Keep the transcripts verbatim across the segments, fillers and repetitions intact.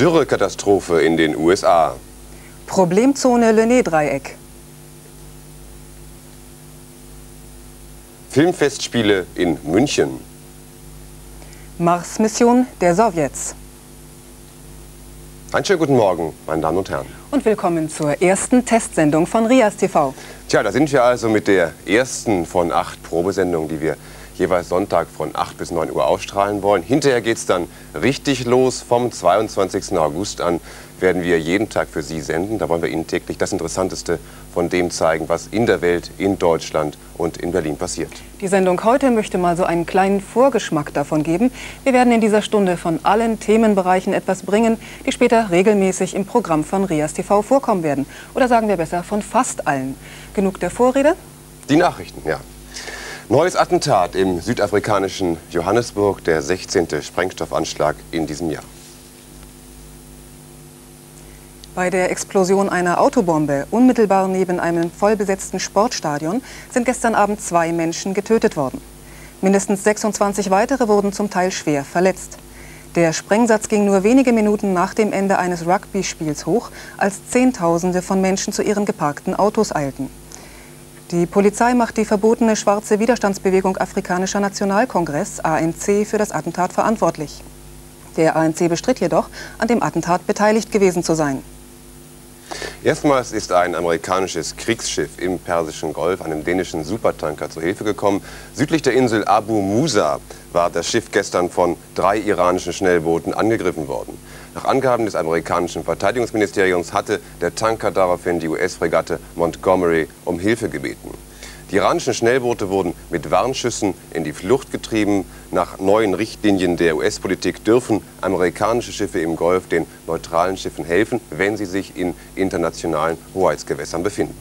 Dürrekatastrophe in den U S A. Problemzone Lenné-Dreieck. Filmfestspiele in München. Mars-Mission der Sowjets. Einen schönen guten Morgen, meine Damen und Herren. Und willkommen zur ersten Testsendung von Rias T V. Tja, da sind wir also mit der ersten von acht Probesendungen, die wir jeweils Sonntag von acht bis neun Uhr ausstrahlen wollen. Hinterher geht es dann richtig los. Vom zweiundzwanzigsten August an werden wir jeden Tag für Sie senden. Da wollen wir Ihnen täglich das Interessanteste von dem zeigen, was in der Welt, in Deutschland und in Berlin passiert. Die Sendung heute möchte mal so einen kleinen Vorgeschmack davon geben. Wir werden in dieser Stunde von allen Themenbereichen etwas bringen, die später regelmäßig im Programm von Rias T V vorkommen werden. Oder sagen wir besser, von fast allen. Genug der Vorrede? Die Nachrichten, ja. Neues Attentat im südafrikanischen Johannesburg, der sechzehnte Sprengstoffanschlag in diesem Jahr. Bei der Explosion einer Autobombe unmittelbar neben einem vollbesetzten Sportstadion sind gestern Abend zwei Menschen getötet worden. Mindestens sechsundzwanzig weitere wurden zum Teil schwer verletzt. Der Sprengsatz ging nur wenige Minuten nach dem Ende eines Rugby-Spiels hoch, als Zehntausende von Menschen zu ihren geparkten Autos eilten. Die Polizei macht die verbotene schwarze Widerstandsbewegung Afrikanischer Nationalkongress, A N C, für das Attentat verantwortlich. Der A N C bestritt jedoch, an dem Attentat beteiligt gewesen zu sein. Erstmals ist ein amerikanisches Kriegsschiff im Persischen Golf einem dänischen Supertanker zur Hilfe gekommen. Südlich der Insel Abu Musa war das Schiff gestern von drei iranischen Schnellbooten angegriffen worden. Nach Angaben des amerikanischen Verteidigungsministeriums hatte der Tanker daraufhin die U S-Fregatte Montgomery um Hilfe gebeten. Die iranischen Schnellboote wurden mit Warnschüssen in die Flucht getrieben. Nach neuen Richtlinien der U S-Politik dürfen amerikanische Schiffe im Golf den neutralen Schiffen helfen, wenn sie sich in internationalen Hoheitsgewässern befinden.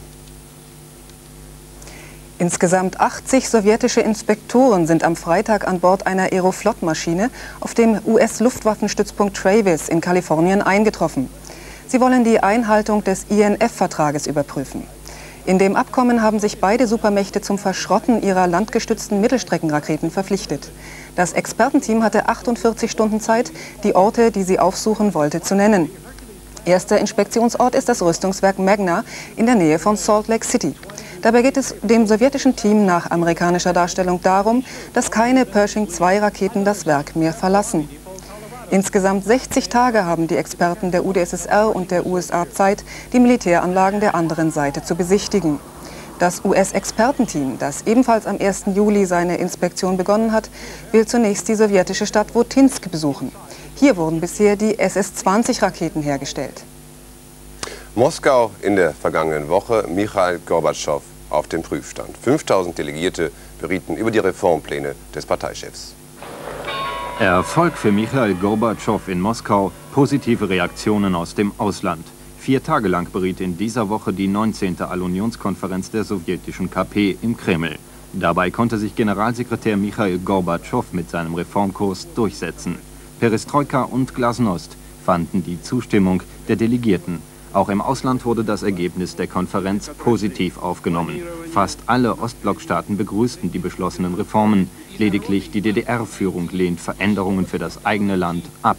Insgesamt achtzig sowjetische Inspektoren sind am Freitag an Bord einer Aeroflot-Maschine auf dem U S-Luftwaffenstützpunkt Travis in Kalifornien eingetroffen. Sie wollen die Einhaltung des I N F-Vertrages überprüfen. In dem Abkommen haben sich beide Supermächte zum Verschrotten ihrer landgestützten Mittelstreckenraketen verpflichtet. Das Expertenteam hatte achtundvierzig Stunden Zeit, die Orte, die sie aufsuchen wollte, zu nennen. Erster Inspektionsort ist das Rüstungswerk Magna in der Nähe von Salt Lake City. Dabei geht es dem sowjetischen Team nach amerikanischer Darstellung darum, dass keine Pershing zwei Raketen das Werk mehr verlassen. Insgesamt sechzig Tage haben die Experten der U d S S R und der U S A Zeit, die Militäranlagen der anderen Seite zu besichtigen. Das U S-Expertenteam, das ebenfalls am ersten Juli seine Inspektion begonnen hat, will zunächst die sowjetische Stadt Votinsk besuchen. Hier wurden bisher die S S zwanzig Raketen hergestellt. Moskau in der vergangenen Woche, Michail Gorbatschow auf dem Prüfstand. fünftausend Delegierte berieten über die Reformpläne des Parteichefs. Erfolg für Michail Gorbatschow in Moskau, positive Reaktionen aus dem Ausland. Vier Tage lang beriet in dieser Woche die neunzehnte Allunionskonferenz der sowjetischen K P im Kreml. Dabei konnte sich Generalsekretär Michail Gorbatschow mit seinem Reformkurs durchsetzen. Perestroika und Glasnost fanden die Zustimmung der Delegierten. Auch im Ausland wurde das Ergebnis der Konferenz positiv aufgenommen. Fast alle Ostblockstaaten begrüßten die beschlossenen Reformen. Lediglich die D D R-Führung lehnt Veränderungen für das eigene Land ab.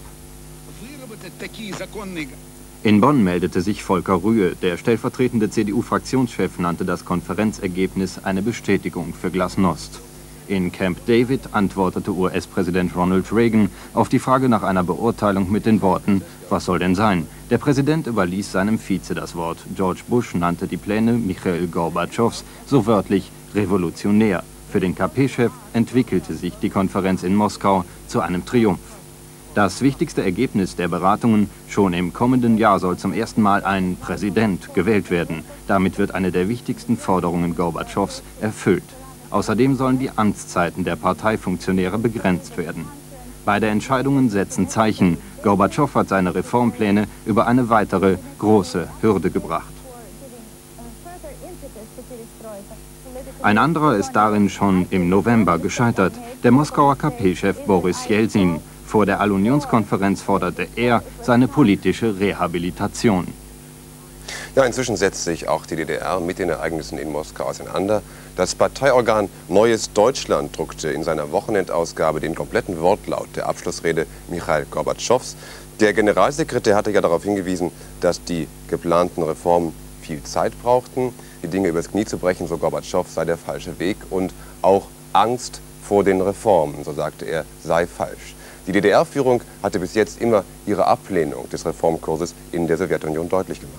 In Bonn meldete sich Volker Rühe. Der stellvertretende C D U-Fraktionschef nannte das Konferenzergebnis eine Bestätigung für Glasnost. In Camp David antwortete U S-Präsident Ronald Reagan auf die Frage nach einer Beurteilung mit den Worten: Was soll denn sein? Der Präsident überließ seinem Vize das Wort. George Bush nannte die Pläne Michail Gorbatschows so wörtlich revolutionär. Für den K P-Chef entwickelte sich die Konferenz in Moskau zu einem Triumph. Das wichtigste Ergebnis der Beratungen: Schon im kommenden Jahr soll zum ersten Mal ein Präsident gewählt werden. Damit wird eine der wichtigsten Forderungen Gorbatschows erfüllt. Außerdem sollen die Amtszeiten der Parteifunktionäre begrenzt werden. Beide Entscheidungen setzen Zeichen. Gorbatschow hat seine Reformpläne über eine weitere große Hürde gebracht. Ein anderer ist darin schon im November gescheitert. Der Moskauer K P-Chef Boris Jelzin. Vor der Allunionskonferenz forderte er seine politische Rehabilitation. Ja, inzwischen setzt sich auch die D D R mit den Ereignissen in Moskau auseinander. Das Parteiorgan Neues Deutschland druckte in seiner Wochenendausgabe den kompletten Wortlaut der Abschlussrede Michail Gorbatschows. Der Generalsekretär hatte ja darauf hingewiesen, dass die geplanten Reformen viel Zeit brauchten. Die Dinge übers Knie zu brechen, so Gorbatschow, sei der falsche Weg. Und auch Angst vor den Reformen, so sagte er, sei falsch. Die D D R-Führung hatte bis jetzt immer ihre Ablehnung des Reformkurses in der Sowjetunion deutlich gemacht.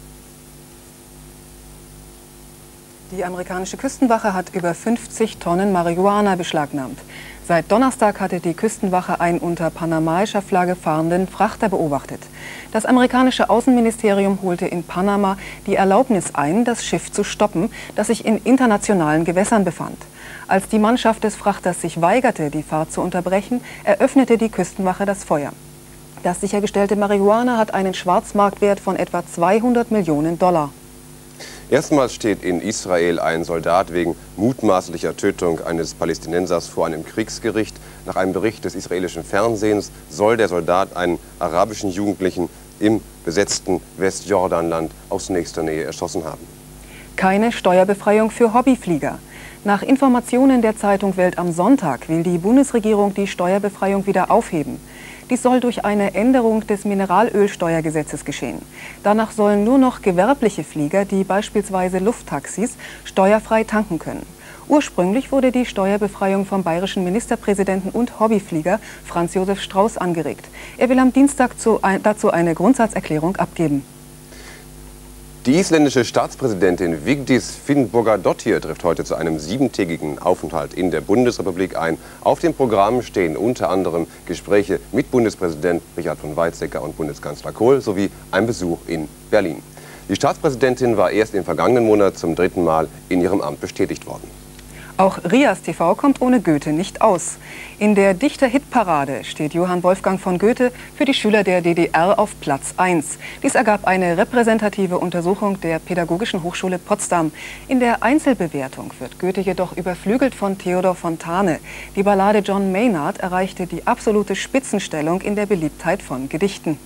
Die amerikanische Küstenwache hat über fünfzig Tonnen Marihuana beschlagnahmt. Seit Donnerstag hatte die Küstenwache einen unter panamaischer Flagge fahrenden Frachter beobachtet. Das amerikanische Außenministerium holte in Panama die Erlaubnis ein, das Schiff zu stoppen, das sich in internationalen Gewässern befand. Als die Mannschaft des Frachters sich weigerte, die Fahrt zu unterbrechen, eröffnete die Küstenwache das Feuer. Das sichergestellte Marihuana hat einen Schwarzmarktwert von etwa zweihundert Millionen Dollar. Erstmals steht in Israel ein Soldat wegen mutmaßlicher Tötung eines Palästinensers vor einem Kriegsgericht. Nach einem Bericht des israelischen Fernsehens soll der Soldat einen arabischen Jugendlichen im besetzten Westjordanland aus nächster Nähe erschossen haben. Keine Steuerbefreiung für Hobbyflieger. Nach Informationen der Zeitung Welt am Sonntag will die Bundesregierung die Steuerbefreiung wieder aufheben. Dies soll durch eine Änderung des Mineralölsteuergesetzes geschehen. Danach sollen nur noch gewerbliche Flieger, die beispielsweise Lufttaxis, steuerfrei tanken können. Ursprünglich wurde die Steuerbefreiung vom bayerischen Ministerpräsidenten und Hobbyflieger Franz Josef Strauß angeregt. Er will am Dienstag zu, ein, dazu eine Grundsatzerklärung abgeben. Die isländische Staatspräsidentin Vigdís Finnbogadóttir trifft heute zu einem siebentägigen Aufenthalt in der Bundesrepublik ein. Auf dem Programm stehen unter anderem Gespräche mit Bundespräsident Richard von Weizsäcker und Bundeskanzler Kohl sowie ein Besuch in Berlin. Die Staatspräsidentin war erst im vergangenen Monat zum dritten Mal in ihrem Amt bestätigt worden. Auch Rias T V kommt ohne Goethe nicht aus. In der Dichter-Hitparade steht Johann Wolfgang von Goethe für die Schüler der D D R auf Platz eins. Dies ergab eine repräsentative Untersuchung der Pädagogischen Hochschule Potsdam. In der Einzelbewertung wird Goethe jedoch überflügelt von Theodor Fontane. Die Ballade John Maynard erreichte die absolute Spitzenstellung in der Beliebtheit von Gedichten.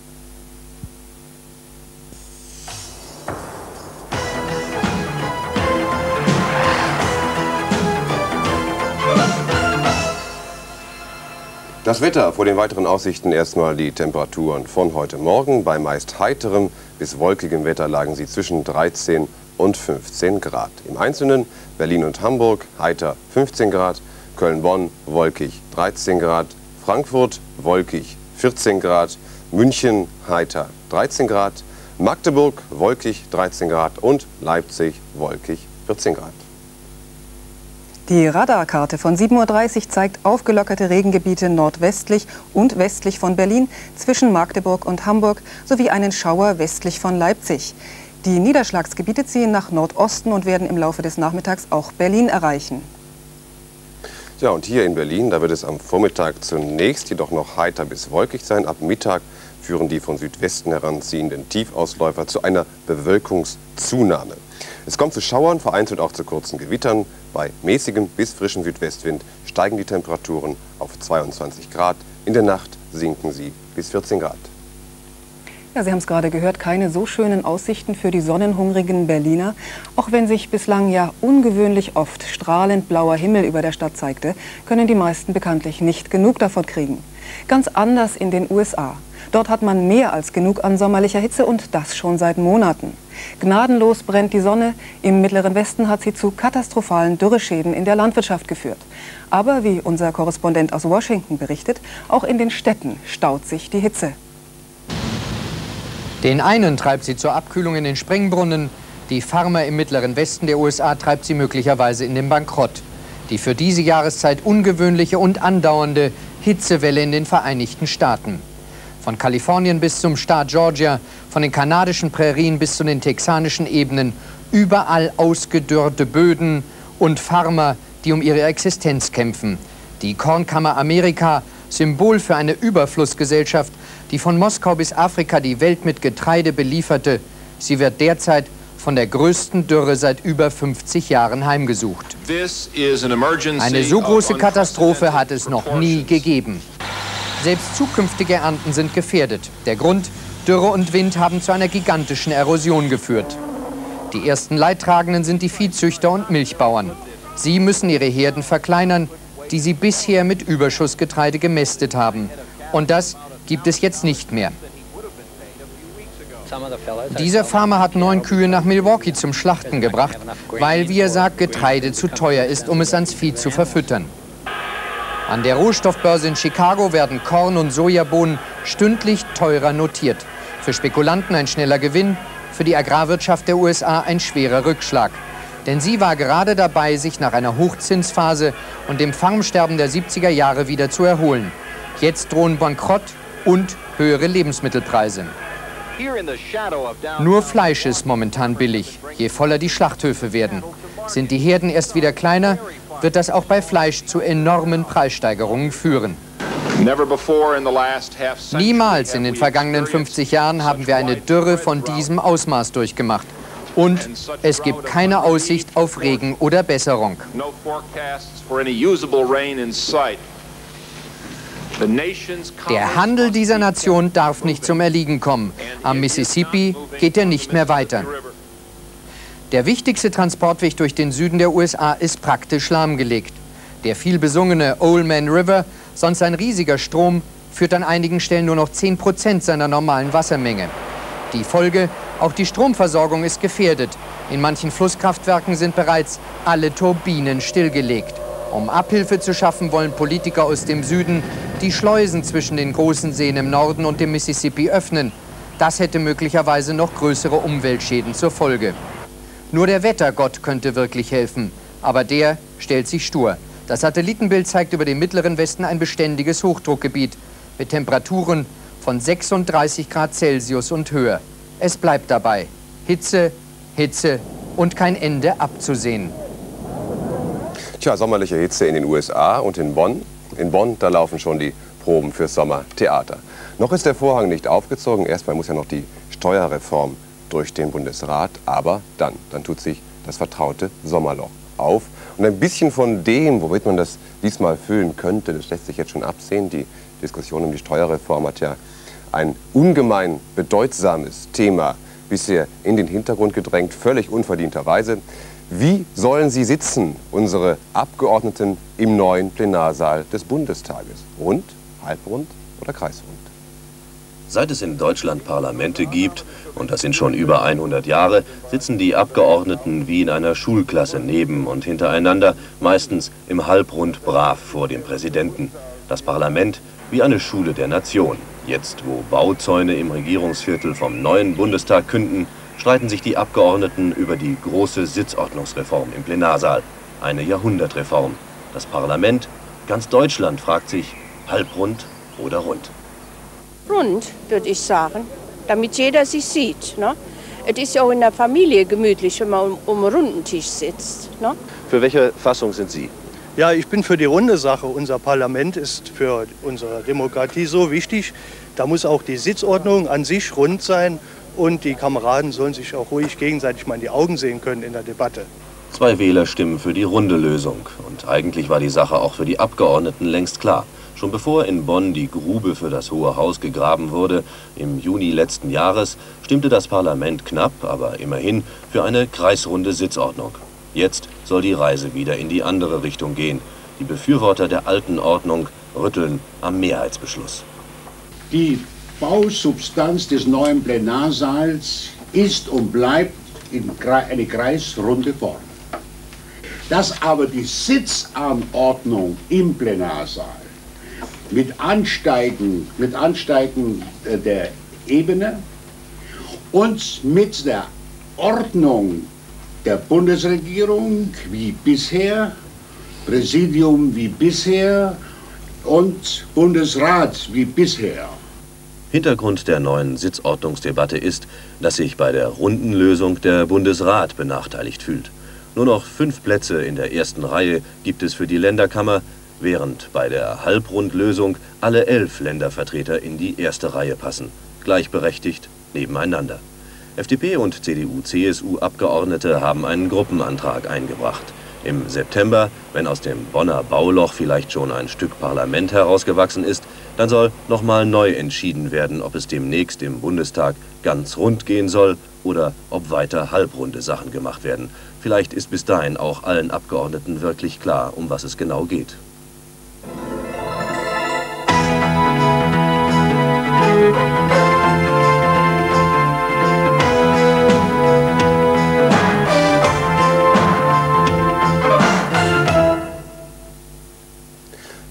Das Wetter, vor den weiteren Aussichten erstmal die Temperaturen von heute Morgen. Bei meist heiterem bis wolkigem Wetter lagen sie zwischen dreizehn und fünfzehn Grad. Im Einzelnen Berlin und Hamburg heiter fünfzehn Grad, Köln-Bonn wolkig dreizehn Grad, Frankfurt wolkig vierzehn Grad, München heiter dreizehn Grad, Magdeburg wolkig dreizehn Grad und Leipzig wolkig vierzehn Grad. Die Radarkarte von sieben Uhr dreißig zeigt aufgelockerte Regengebiete nordwestlich und westlich von Berlin, zwischen Magdeburg und Hamburg sowie einen Schauer westlich von Leipzig. Die Niederschlagsgebiete ziehen nach Nordosten und werden im Laufe des Nachmittags auch Berlin erreichen. Ja, und hier in Berlin, da wird es am Vormittag zunächst jedoch noch heiter bis wolkig sein. Ab Mittag führen die von Südwesten heranziehenden Tiefausläufer zu einer Bewölkungszunahme. Es kommt zu Schauern, vereinzelt auch zu kurzen Gewittern. Bei mäßigem bis frischem Südwestwind steigen die Temperaturen auf zweiundzwanzig Grad. In der Nacht sinken sie bis vierzehn Grad. Ja, Sie haben es gerade gehört, keine so schönen Aussichten für die sonnenhungrigen Berliner. Auch wenn sich bislang ja ungewöhnlich oft strahlend blauer Himmel über der Stadt zeigte, können die meisten bekanntlich nicht genug davon kriegen. Ganz anders in den U S A. Dort hat man mehr als genug an sommerlicher Hitze und das schon seit Monaten. Gnadenlos brennt die Sonne. Im Mittleren Westen hat sie zu katastrophalen Dürreschäden in der Landwirtschaft geführt. Aber wie unser Korrespondent aus Washington berichtet, auch in den Städten staut sich die Hitze. Den einen treibt sie zur Abkühlung in den Sprengbrunnen, die Farmer im Mittleren Westen der U S A treibt sie möglicherweise in den Bankrott. Die für diese Jahreszeit ungewöhnliche und andauernde Hitzewelle in den Vereinigten Staaten. Von Kalifornien bis zum Staat Georgia, von den kanadischen Prärien bis zu den texanischen Ebenen, überall ausgedörrte Böden und Farmer, die um ihre Existenz kämpfen. Die Kornkammer Amerika, Symbol für eine Überflussgesellschaft, die von Moskau bis Afrika die Welt mit Getreide belieferte. Sie wird derzeit von der größten Dürre seit über fünfzig Jahren heimgesucht. Eine so große Katastrophe hat es noch nie gegeben. Selbst zukünftige Ernten sind gefährdet. Der Grund, Dürre und Wind haben zu einer gigantischen Erosion geführt. Die ersten Leidtragenden sind die Viehzüchter und Milchbauern. Sie müssen ihre Herden verkleinern, die sie bisher mit Überschussgetreide gemästet haben. Und das gibt es jetzt nicht mehr. Dieser Farmer hat neun Kühe nach Milwaukee zum Schlachten gebracht, weil, wie er sagt, Getreide zu teuer ist, um es ans Vieh zu verfüttern. An der Rohstoffbörse in Chicago werden Korn und Sojabohnen stündlich teurer notiert. Für Spekulanten ein schneller Gewinn, für die Agrarwirtschaft der U S A ein schwerer Rückschlag. Denn sie war gerade dabei, sich nach einer Hochzinsphase und dem Farmsterben der siebziger Jahre wieder zu erholen. Jetzt drohen Bankrott und höhere Lebensmittelpreise. Nur Fleisch ist momentan billig, je voller die Schlachthöfe werden. Sind die Herden erst wieder kleiner, wird das auch bei Fleisch zu enormen Preissteigerungen führen. Niemals in den vergangenen fünfzig Jahren haben wir eine Dürre von diesem Ausmaß durchgemacht. Und es gibt keine Aussicht auf Regen oder Besserung. Der Handel dieser Nation darf nicht zum Erliegen kommen. Am Mississippi geht er nicht mehr weiter. Der wichtigste Transportweg durch den Süden der U S A ist praktisch lahmgelegt. Der viel besungene Old Man River, sonst ein riesiger Strom, führt an einigen Stellen nur noch zehn Prozent seiner normalen Wassermenge. Die Folge, auch die Stromversorgung ist gefährdet. In manchen Flusskraftwerken sind bereits alle Turbinen stillgelegt. Um Abhilfe zu schaffen, wollen Politiker aus dem Süden die Schleusen zwischen den großen Seen im Norden und dem Mississippi öffnen. Das hätte möglicherweise noch größere Umweltschäden zur Folge. Nur der Wettergott könnte wirklich helfen, aber der stellt sich stur. Das Satellitenbild zeigt über dem mittleren Westen ein beständiges Hochdruckgebiet mit Temperaturen von sechsunddreißig Grad Celsius und höher. Es bleibt dabei. Hitze, Hitze und kein Ende abzusehen. Tja, sommerliche Hitze in den U S A und in Bonn. In Bonn, da laufen schon die Proben fürs Sommertheater. Noch ist der Vorhang nicht aufgezogen. Erstmal muss ja noch die Steuerreform durch den Bundesrat. Aber dann, dann tut sich das vertraute Sommerloch auf. Und ein bisschen von dem, womit man das diesmal füllen könnte, das lässt sich jetzt schon absehen. Die Diskussion um die Steuerreform hat ja ein ungemein bedeutsames Thema bisher in den Hintergrund gedrängt, völlig unverdienterweise. Wie sollen sie sitzen, unsere Abgeordneten im neuen Plenarsaal des Bundestages? Rund, halbrund oder kreisrund? Seit es in Deutschland Parlamente gibt, und das sind schon über hundert Jahre, sitzen die Abgeordneten wie in einer Schulklasse neben und hintereinander, meistens im Halbrund brav vor dem Präsidenten. Das Parlament wie eine Schule der Nation. Jetzt, wo Bauzäune im Regierungsviertel vom neuen Bundestag künden, streiten sich die Abgeordneten über die große Sitzordnungsreform im Plenarsaal. Eine Jahrhundertreform. Das Parlament, ganz Deutschland fragt sich, halbrund oder rund? Rund, würde ich sagen, damit jeder sich sieht. Ne? Es ist ja auch in der Familie gemütlich, wenn man um, um einen runden Tisch sitzt. Ne? Für welche Fassung sind Sie? Ja, ich bin für die runde Sache. Unser Parlament ist für unsere Demokratie so wichtig. Da muss auch die Sitzordnung an sich rund sein. Und die Kameraden sollen sich auch ruhig gegenseitig mal in die Augen sehen können in der Debatte. Zwei Wähler stimmen für die runde Lösung. Und eigentlich war die Sache auch für die Abgeordneten längst klar. Schon bevor in Bonn die Grube für das Hohe Haus gegraben wurde, im Juni letzten Jahres, stimmte das Parlament knapp, aber immerhin, für eine kreisrunde Sitzordnung. Jetzt soll die Reise wieder in die andere Richtung gehen. Die Befürworter der alten Ordnung rütteln am Mehrheitsbeschluss. Die Bausubstanz des neuen Plenarsaals ist und bleibt in eine kreisrunde Form. Dass aber die Sitzanordnung im Plenarsaal mit Ansteigen, mit Ansteigen der Ebene und mit der Ordnung der Bundesregierung wie bisher, Präsidium wie bisher und Bundesrat wie bisher. Hintergrund der neuen Sitzordnungsdebatte ist, dass sich bei der runden Lösung der Bundesrat benachteiligt fühlt. Nur noch fünf Plätze in der ersten Reihe gibt es für die Länderkammer, während bei der Halbrundlösung alle elf Ländervertreter in die erste Reihe passen, gleichberechtigt nebeneinander. F D P und C D U C S U-Abgeordnete haben einen Gruppenantrag eingebracht. Im September, wenn aus dem Bonner Bauloch vielleicht schon ein Stück Parlament herausgewachsen ist, dann soll nochmal neu entschieden werden, ob es demnächst im Bundestag ganz rund gehen soll oder ob weiter halbrunde Sachen gemacht werden. Vielleicht ist bis dahin auch allen Abgeordneten wirklich klar, um was es genau geht.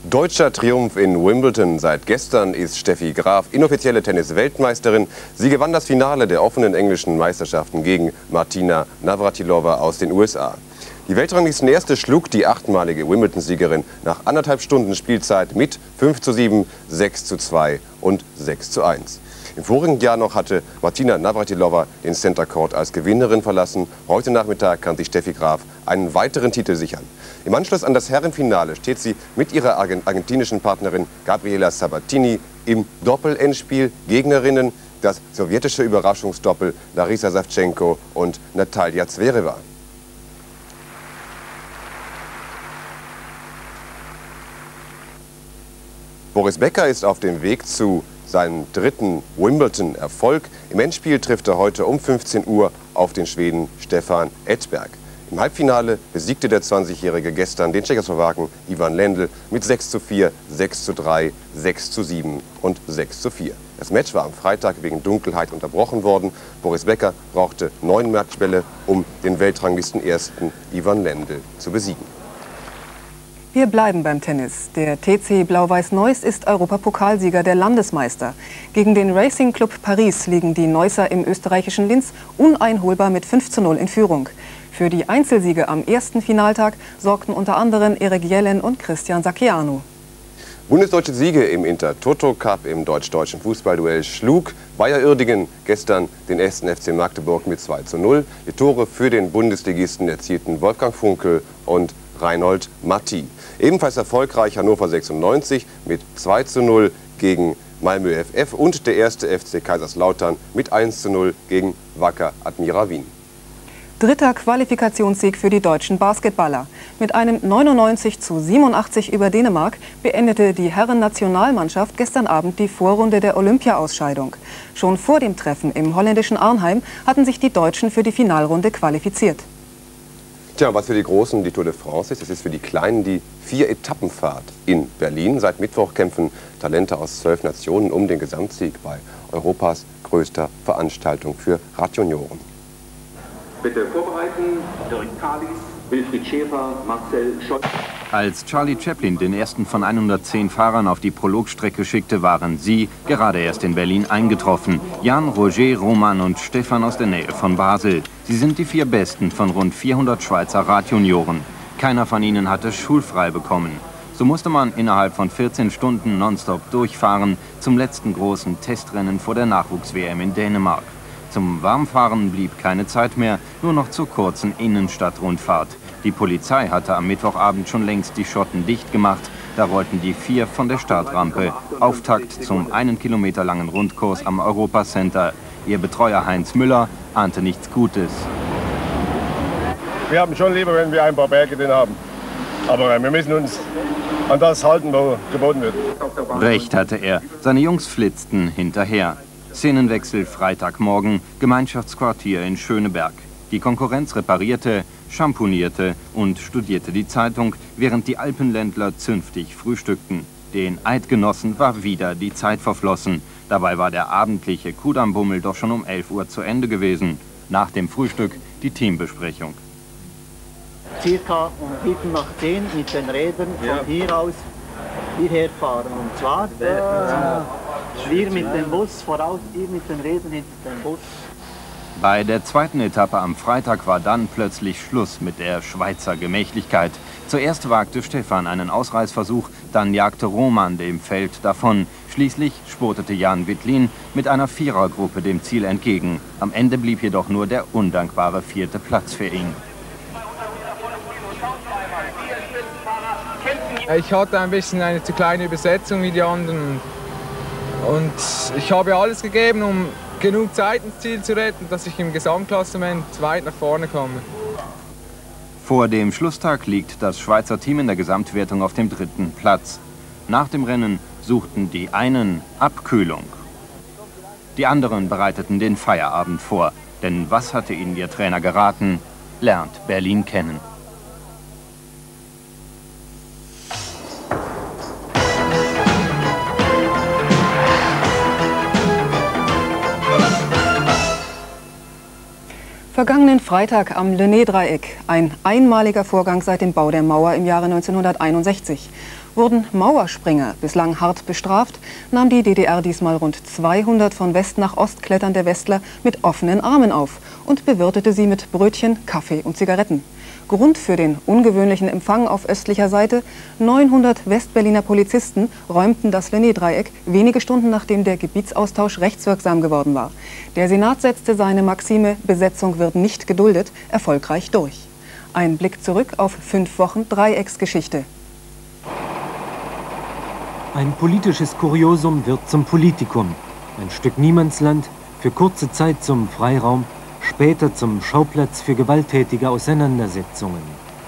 Deutscher Triumph in Wimbledon. Seit gestern ist Steffi Graf inoffizielle Tennis-Weltmeisterin. Sie gewann das Finale der offenen englischen Meisterschaften gegen Martina Navratilova aus den U S A. Die Weltranglistenerste schlug die achtmalige Wimbledon-Siegerin nach anderthalb Stunden Spielzeit mit fünf zu sieben, sechs zu zwei und sechs zu eins. Im vorigen Jahr noch hatte Martina Navratilova den Center Court als Gewinnerin verlassen. Heute Nachmittag kann sich Steffi Graf einen weiteren Titel sichern. Im Anschluss an das Herrenfinale steht sie mit ihrer argentinischen Partnerin Gabriela Sabatini im Doppel-Endspiel. Gegnerinnen das sowjetische Überraschungsdoppel Larisa Savchenko und Natalia Zverev. Boris Becker ist auf dem Weg zu seinem dritten Wimbledon-Erfolg. Im Endspiel trifft er heute um fünfzehn Uhr auf den Schweden Stefan Edberg. Im Halbfinale besiegte der zwanzigjährige gestern den Tschechoslowaken Ivan Lendl mit sechs zu vier, sechs zu drei, sechs zu sieben und sechs zu vier. Das Match war am Freitag wegen Dunkelheit unterbrochen worden. Boris Becker brauchte neun Matchbälle, um den Weltranglistenersten Ivan Lendl zu besiegen. Wir bleiben beim Tennis. Der T C Blau-Weiß-Neuss ist Europapokalsieger der Landesmeister. Gegen den Racing Club Paris liegen die Neusser im österreichischen Linz uneinholbar mit fünf zu null in Führung. Für die Einzelsiege am ersten Finaltag sorgten unter anderem Erik Jelen und Christian Sacchiano. Bundesdeutsche Siege im Inter-Toto-Cup im deutsch-deutschen Fußballduell schlug Bayer Uerdingen gestern den ersten F C Magdeburg mit zwei zu null. Die Tore für den Bundesligisten erzielten Wolfgang Funkel und Reinhold Matti. Ebenfalls erfolgreich Hannover sechsundneunzig mit zwei zu null gegen Malmö F F und der erste F C Kaiserslautern mit eins zu null gegen Wacker Admira Wien. Dritter Qualifikationssieg für die deutschen Basketballer. Mit einem neunundneunzig zu siebenundachtzig über Dänemark beendete die Herren-Nationalmannschaft gestern Abend die Vorrunde der Olympia-Ausscheidung. Schon vor dem Treffen im holländischen Arnheim hatten sich die Deutschen für die Finalrunde qualifiziert. Tja, was für die Großen die Tour de France ist, das ist für die Kleinen die Vier-Etappenfahrt in Berlin. Seit Mittwoch kämpfen Talente aus zwölf Nationen um den Gesamtsieg bei Europas größter Veranstaltung für Radjunioren. Bitte vorbereiten, Dirk Kalis, Wilfried Schäfer, Marcel Schott. Als Charlie Chaplin den ersten von hundertzehn Fahrern auf die Prologstrecke schickte, waren sie gerade erst in Berlin eingetroffen. Jan, Roger, Roman und Stefan aus der Nähe von Basel. Sie sind die vier Besten von rund vierhundert Schweizer Radjunioren. Keiner von ihnen hatte schulfrei bekommen. So musste man innerhalb von vierzehn Stunden nonstop durchfahren zum letzten großen Testrennen vor der Nachwuchs-W M in Dänemark. Zum Warmfahren blieb keine Zeit mehr, nur noch zur kurzen Innenstadtrundfahrt. Die Polizei hatte am Mittwochabend schon längst die Schotten dicht gemacht. Da rollten die vier von der Startrampe. Auftakt zum einen Kilometer langen Rundkurs am Europacenter. Ihr Betreuer Heinz Müller ahnte nichts Gutes. Wir haben schon lieber, wenn wir ein paar Berge drin haben. Aber wir müssen uns an das halten, was geboten wird. Recht hatte er. Seine Jungs flitzten hinterher. Szenenwechsel Freitagmorgen, Gemeinschaftsquartier in Schöneberg. Die Konkurrenz reparierte, schamponierte und studierte die Zeitung, während die Alpenländler zünftig frühstückten. Den Eidgenossen war wieder die Zeit verflossen. Dabei war der abendliche Kudammbummel doch schon um elf Uhr zu Ende gewesen. Nach dem Frühstück die Teambesprechung. Circa um Viertel nach zehn mit den Rädern von hier aus hierher fahren. Und zwar äh, wir mit dem Bus voraus, ihr mit den Rädern hinter dem Bus. Bei der zweiten Etappe am Freitag war dann plötzlich Schluss mit der Schweizer Gemächlichkeit. Zuerst wagte Stefan einen Ausreißversuch, dann jagte Roman dem Feld davon. Schließlich spurtete Jan Wittlin mit einer Vierergruppe dem Ziel entgegen. Am Ende blieb jedoch nur der undankbare vierte Platz für ihn. Ich hatte ein bisschen eine zu kleine Übersetzung wie die anderen. Und ich habe alles gegeben, um genug Zeit ins Ziel zu retten, dass ich im Gesamtklassement weit nach vorne komme. Vor dem Schlusstag liegt das Schweizer Team in der Gesamtwertung auf dem dritten Platz. Nach dem Rennen suchten die einen Abkühlung. Die anderen bereiteten den Feierabend vor. Denn was hatte ihnen ihr Trainer geraten? Lernt Berlin kennen. Vergangenen Freitag am Lenné-Dreieck, ein einmaliger Vorgang seit dem Bau der Mauer im Jahre neunzehnhunderteinundsechzig. Wurden Mauerspringer bislang hart bestraft, nahm die D D R diesmal rund zweihundert von West nach Ost kletternde Westler mit offenen Armen auf und bewirtete sie mit Brötchen, Kaffee und Zigaretten. Grund für den ungewöhnlichen Empfang auf östlicher Seite: neunhundert Westberliner Polizisten räumten das Lenné-Dreieck wenige Stunden nachdem der Gebietsaustausch rechtswirksam geworden war. Der Senat setzte seine Maxime "Besetzung wird nicht geduldet" erfolgreich durch. Ein Blick zurück auf fünf Wochen Dreiecksgeschichte. Ein politisches Kuriosum wird zum Politikum. Ein Stück Niemandsland, für kurze Zeit zum Freiraum, später zum Schauplatz für gewalttätige Auseinandersetzungen.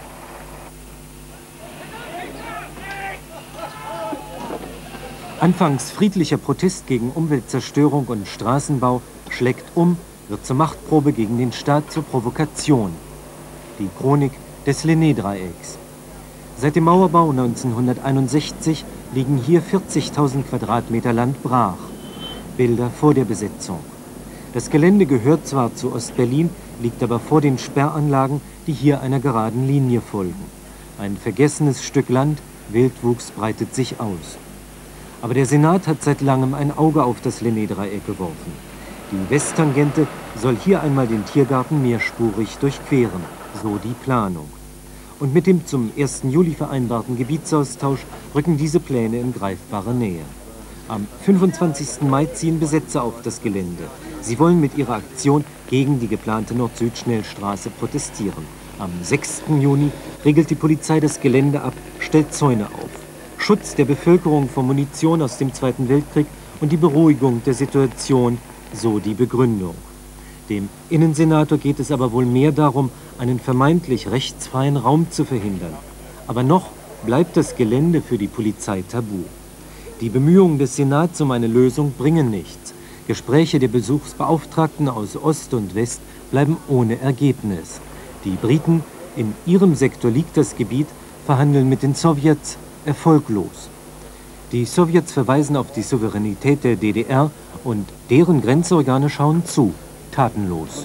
Anfangs friedlicher Protest gegen Umweltzerstörung und Straßenbau schlägt um, wird zur Machtprobe gegen den Staat, zur Provokation. Die Chronik des Lenné-Dreiecks. Seit dem Mauerbau neunzehnhunderteinundsechzig liegen hier vierzigtausend Quadratmeter Land brach. Bilder vor der Besetzung. Das Gelände gehört zwar zu Ostberlin, liegt aber vor den Sperranlagen, die hier einer geraden Linie folgen. Ein vergessenes Stück Land, Wildwuchs breitet sich aus. Aber der Senat hat seit langem ein Auge auf das Lenné-Dreieck geworfen. Die Westtangente soll hier einmal den Tiergarten mehrspurig durchqueren, so die Planung. Und mit dem zum ersten Juli vereinbarten Gebietsaustausch rücken diese Pläne in greifbare Nähe. Am fünfundzwanzigsten Mai ziehen Besetzer auf das Gelände. Sie wollen mit ihrer Aktion gegen die geplante Nord-Süd-Schnellstraße protestieren. Am sechsten Juni regelt die Polizei das Gelände ab, stellt Zäune auf. Schutz der Bevölkerung vor Munition aus dem Zweiten Weltkrieg und die Beruhigung der Situation, so die Begründung. Dem Innensenator geht es aber wohl mehr darum, einen vermeintlich rechtsfreien Raum zu verhindern. Aber noch bleibt das Gelände für die Polizei tabu. Die Bemühungen des Senats um eine Lösung bringen nichts. Gespräche der Besuchsbeauftragten aus Ost und West bleiben ohne Ergebnis. Die Briten, in ihrem Sektor liegt das Gebiet, verhandeln mit den Sowjets, erfolglos. Die Sowjets verweisen auf die Souveränität der D D R und deren Grenzorgane schauen zu, tatenlos.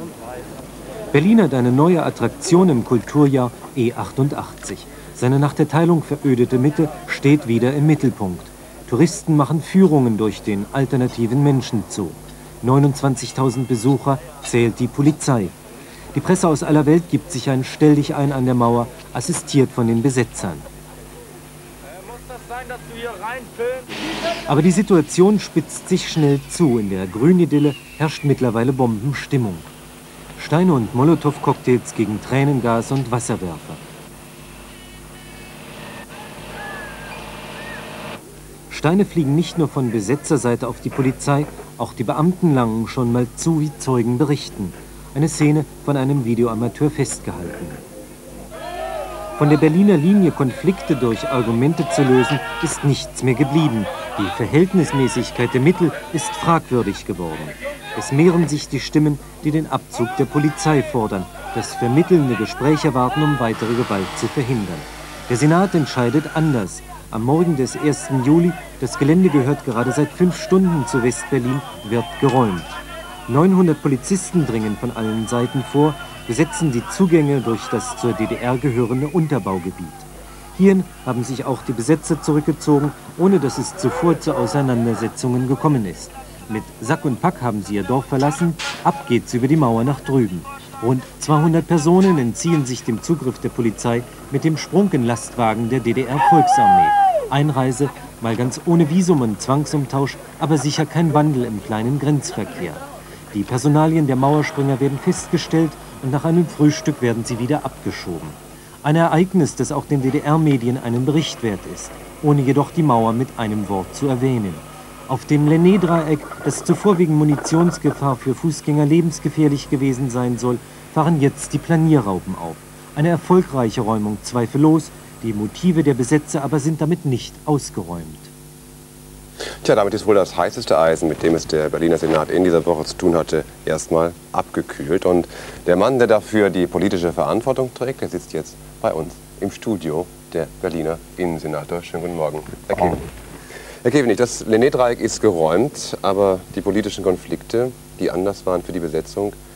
Berlin hat eine neue Attraktion im Kulturjahr E achtundachtzig. Seine nach der Teilung verödete Mitte steht wieder im Mittelpunkt. Touristen machen Führungen durch den alternativen Menschenzoo. neunundzwanzigtausend Besucher zählt die Polizei. Die Presse aus aller Welt gibt sich ein Stelldichein an der Mauer, assistiert von den Besetzern. Aber die Situation spitzt sich schnell zu. In der Grünidylle herrscht mittlerweile Bombenstimmung. Steine und Molotow-Cocktails gegen Tränengas und Wasserwerfer. Steine fliegen nicht nur von Besetzerseite auf die Polizei, auch die Beamten langen schon mal zu, wie Zeugen berichten. Eine Szene von einem Videoamateur festgehalten. Von der Berliner Linie, Konflikte durch Argumente zu lösen, ist nichts mehr geblieben. Die Verhältnismäßigkeit der Mittel ist fragwürdig geworden. Es mehren sich die Stimmen, die den Abzug der Polizei fordern, das vermittelnde Gespräch erwarten, um weitere Gewalt zu verhindern. Der Senat entscheidet anders. Am Morgen des ersten Juli, das Gelände gehört gerade seit fünf Stunden zu Westberlin, wird geräumt. neunhundert Polizisten dringen von allen Seiten vor, besetzen die Zugänge durch das zur D D R gehörende Unterbaugebiet. Hierhin haben sich auch die Besetzer zurückgezogen, ohne dass es zuvor zu Auseinandersetzungen gekommen ist. Mit Sack und Pack haben sie ihr Dorf verlassen, ab geht's über die Mauer nach drüben. Rund zweihundert Personen entziehen sich dem Zugriff der Polizei mit dem Sprunkenlastwagen der D D R-Volksarmee. Einreise, mal ganz ohne Visum und Zwangsumtausch, aber sicher kein Wandel im kleinen Grenzverkehr. Die Personalien der Mauerspringer werden festgestellt und nach einem Frühstück werden sie wieder abgeschoben. Ein Ereignis, das auch den D D R-Medien einen Bericht wert ist, ohne jedoch die Mauer mit einem Wort zu erwähnen. Auf dem Lenné-Dreieck, das zuvor wegen Munitionsgefahr für Fußgänger lebensgefährlich gewesen sein soll, fahren jetzt die Planierraupen auf. Eine erfolgreiche Räumung zweifellos, die Motive der Besetzer aber sind damit nicht ausgeräumt. Tja, damit ist wohl das heißeste Eisen, mit dem es der Berliner Senat in dieser Woche zu tun hatte, erstmal abgekühlt. Und der Mann, der dafür die politische Verantwortung trägt, der sitzt jetzt bei uns im Studio, der Berliner Innensenator. Schönen guten Morgen, Herr Kevenich. Herr Kevenich, das Lenné-Dreieck ist geräumt, aber die politischen Konflikte, die anders waren für die Besetzung,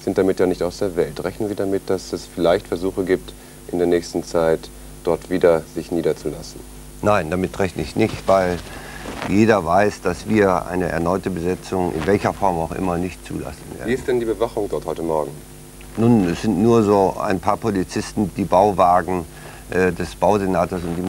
sind damit ja nicht aus der Welt. Rechnen Sie damit, dass es vielleicht Versuche gibt, in der nächsten Zeit dort wieder sich niederzulassen? Nein, damit rechne ich nicht, weil jeder weiß, dass wir eine erneute Besetzung in welcher Form auch immer nicht zulassen werden. Wie ist denn die Bewachung dort heute Morgen? Nun, es sind nur so ein paar Polizisten, die Bauwagen äh, des Bausenators und die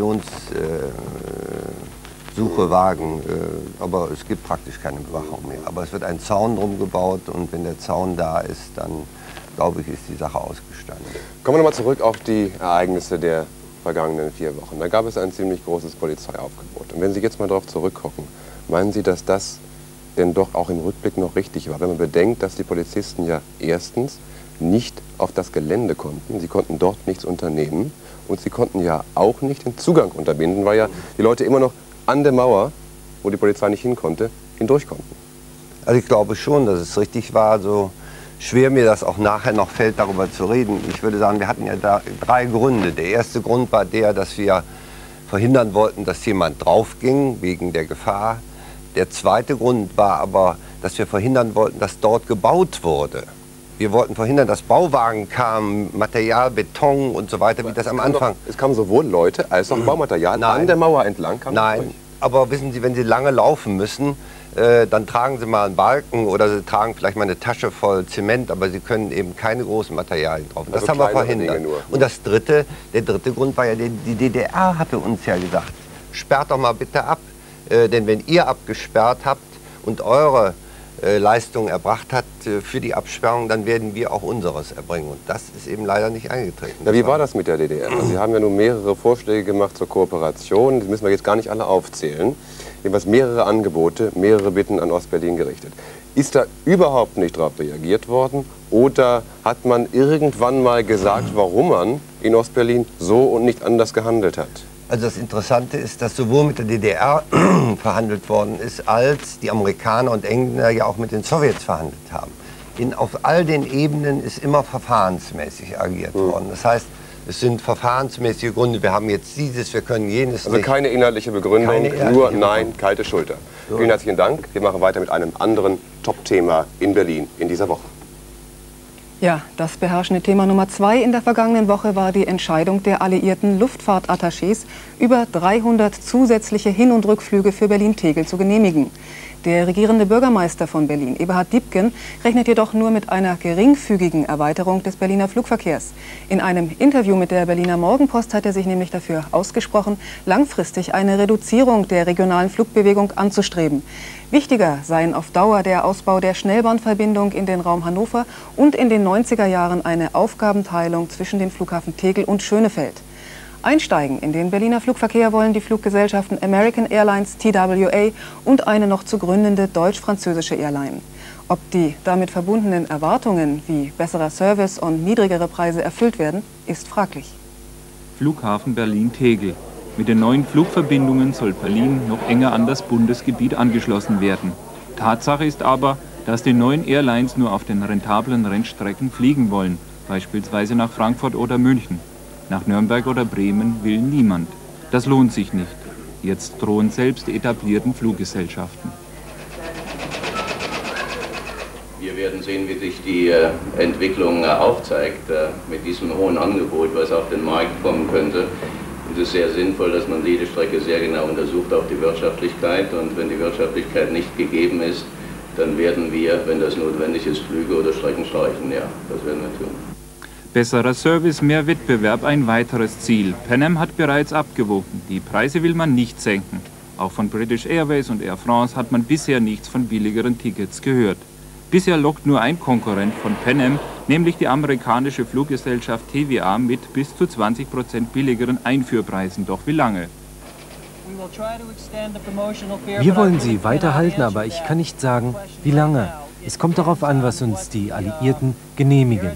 Munitionssuchewagen, äh, äh, aber es gibt praktisch keine Bewachung mehr. Aber es wird ein Zaun drum gebaut und wenn der Zaun da ist, dann glaube ich, ist die Sache ausgestanden. Kommen wir nochmal zurück auf die Ereignisse der vergangenen vier Wochen. Da gab es ein ziemlich großes Polizeiaufgebot. Und wenn Sie jetzt mal darauf zurückgucken, meinen Sie, dass das denn doch auch im Rückblick noch richtig war? Wenn man bedenkt, dass die Polizisten ja erstens nicht auf das Gelände konnten, sie konnten dort nichts unternehmen und sie konnten ja auch nicht den Zugang unterbinden, weil ja die Leute immer noch an der Mauer, wo die Polizei nicht hin konnte, hindurch konnten. Also ich glaube schon, dass es richtig war, so schwer mir das auch nachher noch fällt, darüber zu reden. Ich würde sagen, wir hatten ja da drei Gründe. Der erste Grund war der, dass wir verhindern wollten, dass jemand draufging, wegen der Gefahr. Der zweite Grund war aber, dass wir verhindern wollten, dass dort gebaut wurde. Wir wollten verhindern, dass Bauwagen kamen, Material, Beton und so weiter, wie das am Anfang. Doch, es kamen sowohl Leute als auch Baumaterial Nein. an der Mauer entlang. Nein, aber wissen Sie, wenn Sie lange laufen müssen, äh, dann tragen Sie mal einen Balken oder Sie tragen vielleicht mal eine Tasche voll Zement, aber Sie können eben keine großen Materialien drauf. Das Also haben wir kleinere verhindert. Dinge nur. Und das dritte, der dritte Grund war ja, die, die D D R hatte uns ja gesagt, sperrt doch mal bitte ab, äh, denn wenn ihr abgesperrt habt und eure äh, Leistung erbracht habt äh, für die Absperrung, dann werden wir auch unseres erbringen. Und das ist eben leider nicht eingetreten. Na, wie war das mit der D D R? Also Sie haben ja nun mehrere Vorschläge gemacht zur Kooperation, die müssen wir jetzt gar nicht alle aufzählen. Jedenfalls mehrere Angebote, mehrere Bitten an Ostberlin gerichtet. Ist da überhaupt nicht darauf reagiert worden oder hat man irgendwann mal gesagt, warum man in Ostberlin so und nicht anders gehandelt hat? Also das Interessante ist, dass sowohl mit der D D R verhandelt worden ist, als die Amerikaner und Engländer ja auch mit den Sowjets verhandelt haben. In, auf all den Ebenen ist immer verfahrensmäßig agiert hm. worden. Das heißt, es sind verfahrensmäßige Gründe. Wir haben jetzt dieses, wir können jenes Also nicht. keine inhaltliche Begründung, Keine inhaltliche nur Begründung. Nein, kalte Schulter. So. Vielen herzlichen Dank. Wir machen weiter mit einem anderen Top-Thema in Berlin in dieser Woche. Ja, das beherrschende Thema Nummer zwei in der vergangenen Woche war die Entscheidung der alliierten Luftfahrtattachés, über dreihundert zusätzliche Hin- und Rückflüge für Berlin-Tegel zu genehmigen. Der regierende Bürgermeister von Berlin, Eberhard Diepgen, rechnet jedoch nur mit einer geringfügigen Erweiterung des Berliner Flugverkehrs. In einem Interview mit der Berliner Morgenpost hat er sich nämlich dafür ausgesprochen, langfristig eine Reduzierung der regionalen Flugbewegung anzustreben. Wichtiger seien auf Dauer der Ausbau der Schnellbahnverbindung in den Raum Hannover und in den neunziger Jahren eine Aufgabenteilung zwischen den Flughafen Tegel und Schönefeld. Einsteigen in den Berliner Flugverkehr wollen die Fluggesellschaften American Airlines, T W A und eine noch zu gründende deutsch-französische Airline. Ob die damit verbundenen Erwartungen wie besserer Service und niedrigere Preise erfüllt werden, ist fraglich. Flughafen Berlin-Tegel. Mit den neuen Flugverbindungen soll Berlin noch enger an das Bundesgebiet angeschlossen werden. Tatsache ist aber, dass die neuen Airlines nur auf den rentablen Rennstrecken fliegen wollen, beispielsweise nach Frankfurt oder München. Nach Nürnberg oder Bremen will niemand. Das lohnt sich nicht. Jetzt drohen selbst die etablierten Fluggesellschaften. Wir werden sehen, wie sich die äh, Entwicklung äh, aufzeigt äh, mit diesem hohen Angebot, was auf den Markt kommen könnte. Und es ist sehr sinnvoll, dass man jede Strecke sehr genau untersucht auf die Wirtschaftlichkeit. Und wenn die Wirtschaftlichkeit nicht gegeben ist, dann werden wir, wenn das notwendig ist, Flüge oder Strecken streichen. Ja, das werden wir tun. Besserer Service, mehr Wettbewerb, ein weiteres Ziel. Pan Am hat bereits abgewogen. Die Preise will man nicht senken. Auch von British Airways und Air France hat man bisher nichts von billigeren Tickets gehört. Bisher lockt nur ein Konkurrent von Pan Am, nämlich die amerikanische Fluggesellschaft T W A mit bis zu zwanzig Prozent billigeren Einführpreisen. Doch wie lange? Wir wollen sie weiterhalten, aber ich kann nicht sagen, wie lange. Es kommt darauf an, was uns die Alliierten genehmigen.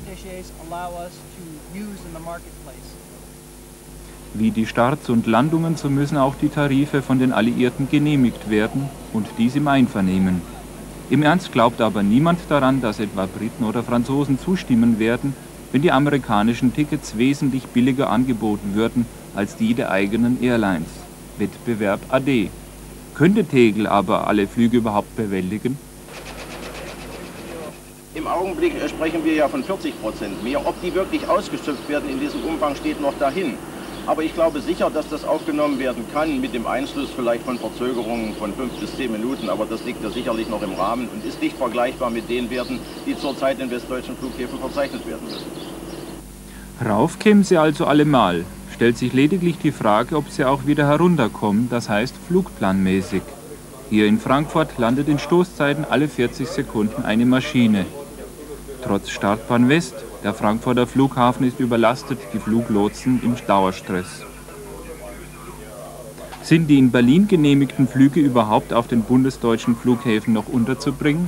Wie die Starts und Landungen, so müssen auch die Tarife von den Alliierten genehmigt werden und dies im Einvernehmen. Im Ernst glaubt aber niemand daran, dass etwa Briten oder Franzosen zustimmen werden, wenn die amerikanischen Tickets wesentlich billiger angeboten würden als die der eigenen Airlines. Wettbewerb ade. Könnte Tegel aber alle Flüge überhaupt bewältigen? Im Augenblick sprechen wir ja von vierzig Prozent mehr. Ob die wirklich ausgeschöpft werden in diesem Umfang, steht noch dahin. Aber ich glaube sicher, dass das aufgenommen werden kann, mit dem Einschluss vielleicht von Verzögerungen von fünf bis zehn Minuten. Aber das liegt ja sicherlich noch im Rahmen und ist nicht vergleichbar mit den Werten, die zurzeit in westdeutschen Flughäfen verzeichnet werden müssen. Rauf kämen sie also allemal. Stellt sich lediglich die Frage, ob sie auch wieder herunterkommen, das heißt flugplanmäßig. Hier in Frankfurt landet in Stoßzeiten alle vierzig Sekunden eine Maschine. Trotz Startbahn West, der Frankfurter Flughafen ist überlastet, die Fluglotsen im Dauerstress. Sind die in Berlin genehmigten Flüge überhaupt auf den bundesdeutschen Flughäfen noch unterzubringen?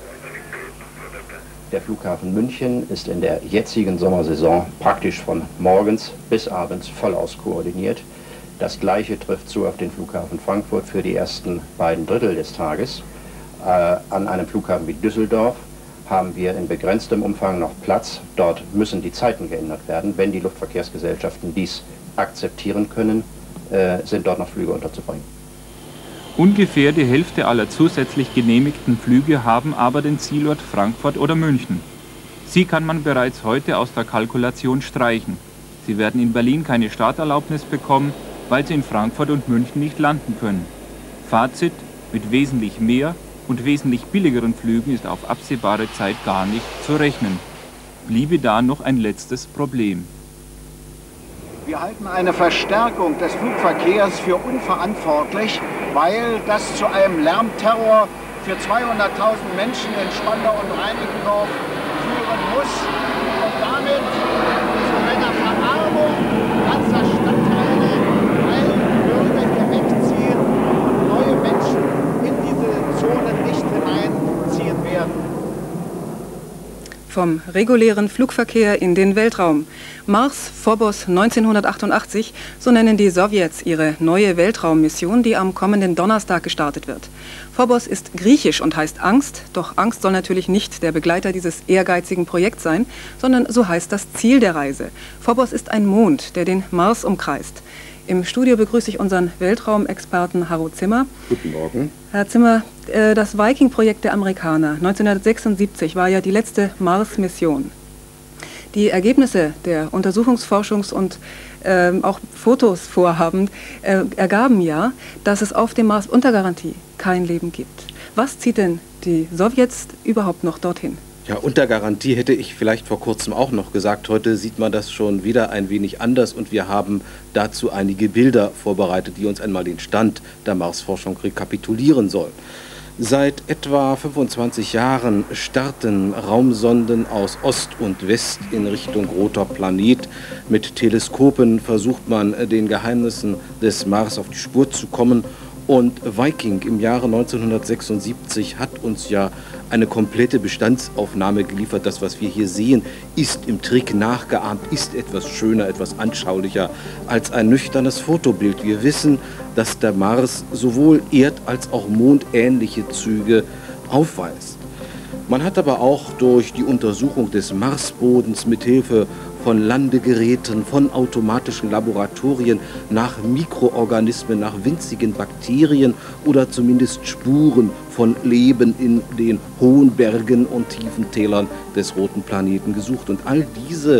Der Flughafen München ist in der jetzigen Sommersaison praktisch von morgens bis abends voll auskoordiniert. Das Gleiche trifft zu auf den Flughafen Frankfurt für die ersten beiden Drittel des Tages. Äh, an einem Flughafen wie Düsseldorf haben wir in begrenztem Umfang noch Platz. Dort müssen die Zeiten geändert werden. Wenn die Luftverkehrsgesellschaften dies akzeptieren können, äh, sind dort noch Flüge unterzubringen. Ungefähr die Hälfte aller zusätzlich genehmigten Flüge haben aber den Zielort Frankfurt oder München. Sie kann man bereits heute aus der Kalkulation streichen. Sie werden in Berlin keine Starterlaubnis bekommen, weil sie in Frankfurt und München nicht landen können. Fazit: mit wesentlich mehr und wesentlich billigeren Flügen ist auf absehbare Zeit gar nicht zu rechnen. Bliebe da noch ein letztes Problem. Wir halten eine Verstärkung des Flugverkehrs für unverantwortlich, weil das zu einem Lärmterror für zweihunderttausend Menschen in Spandau und Reinickendorf führen muss und damit zu einer Verarmung ganzer Stadtteile, weil Bürger hier wegziehen und neue Menschen in diese Zonen nicht hineinziehen werden. Vom regulären Flugverkehr in den Weltraum. Mars Phobos neunzehnhundertachtundachtzig, so nennen die Sowjets ihre neue Weltraummission, die am kommenden Donnerstag gestartet wird. Phobos ist griechisch und heißt Angst, doch Angst soll natürlich nicht der Begleiter dieses ehrgeizigen Projekts sein, sondern so heißt das Ziel der Reise. Phobos ist ein Mond, der den Mars umkreist. Im Studio begrüße ich unseren Weltraumexperten Harro Zimmer. Guten Morgen. Herr Zimmer, das Viking-Projekt der Amerikaner neunzehnhundertsechsundsiebzig war ja die letzte Mars-Mission. Die Ergebnisse der Untersuchungsforschungs- und äh, auch Fotosvorhaben äh, ergaben ja, dass es auf dem Mars unter Garantie kein Leben gibt. Was zieht denn die Sowjets überhaupt noch dorthin? Ja, unter Garantie hätte ich vielleicht vor kurzem auch noch gesagt. Heute sieht man das schon wieder ein wenig anders und wir haben dazu einige Bilder vorbereitet, die uns einmal den Stand der Marsforschung rekapitulieren sollen. Seit etwa fünfundzwanzig Jahren starten Raumsonden aus Ost und West in Richtung roter Planet. Mit Teleskopen versucht man, den Geheimnissen des Mars auf die Spur zu kommen. Und Viking im Jahre neunzehnhundertsechsundsiebzig hat uns ja eine komplette Bestandsaufnahme geliefert. Das, was wir hier sehen, ist im Trick nachgeahmt, ist etwas schöner, etwas anschaulicher als ein nüchternes Fotobild. Wir wissen, dass der Mars sowohl erd- als auch mondähnliche Züge aufweist. Man hat aber auch durch die Untersuchung des Marsbodens mithilfe von Landegeräten, von automatischen Laboratorien nach Mikroorganismen, nach winzigen Bakterien oder zumindest Spuren von Leben in den hohen Bergen und tiefen Tälern des roten Planeten gesucht. Und all diese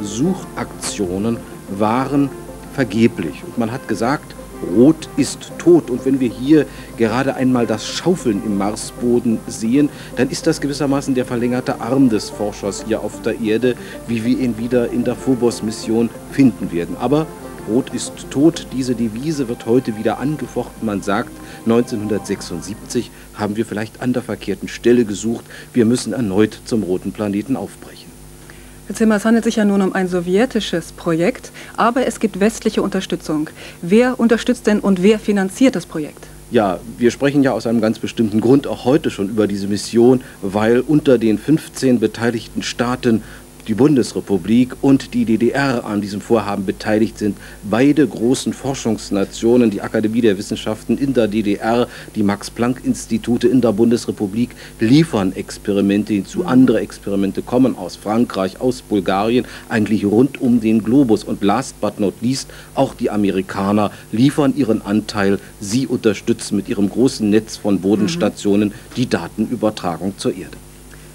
Suchaktionen waren vergeblich. Und man hat gesagt, Rot ist tot. Und wenn wir hier gerade einmal das Schaufeln im Marsboden sehen, dann ist das gewissermaßen der verlängerte Arm des Forschers hier auf der Erde, wie wir ihn wieder in der Phobos-Mission finden werden. Aber Rot ist tot. Diese Devise wird heute wieder angefochten. Man sagt, neunzehnhundertsechsundsiebzig haben wir vielleicht an der verkehrten Stelle gesucht. Wir müssen erneut zum roten Planeten aufbrechen. Herr Zimmer, es handelt sich ja nun um ein sowjetisches Projekt, aber es gibt westliche Unterstützung. Wer unterstützt denn und wer finanziert das Projekt? Ja, wir sprechen ja aus einem ganz bestimmten Grund auch heute schon über diese Mission, weil unter den fünfzehn beteiligten Staaten die Bundesrepublik und die D D R an diesem Vorhaben beteiligt sind. Beide großen Forschungsnationen, die Akademie der Wissenschaften in der D D R, die Max-Planck-Institute in der Bundesrepublik, liefern Experimente hinzu. Andere Experimente kommen aus Frankreich, aus Bulgarien, eigentlich rund um den Globus. Und last but not least, auch die Amerikaner liefern ihren Anteil. Sie unterstützen mit ihrem großen Netz von Bodenstationen die Datenübertragung zur Erde.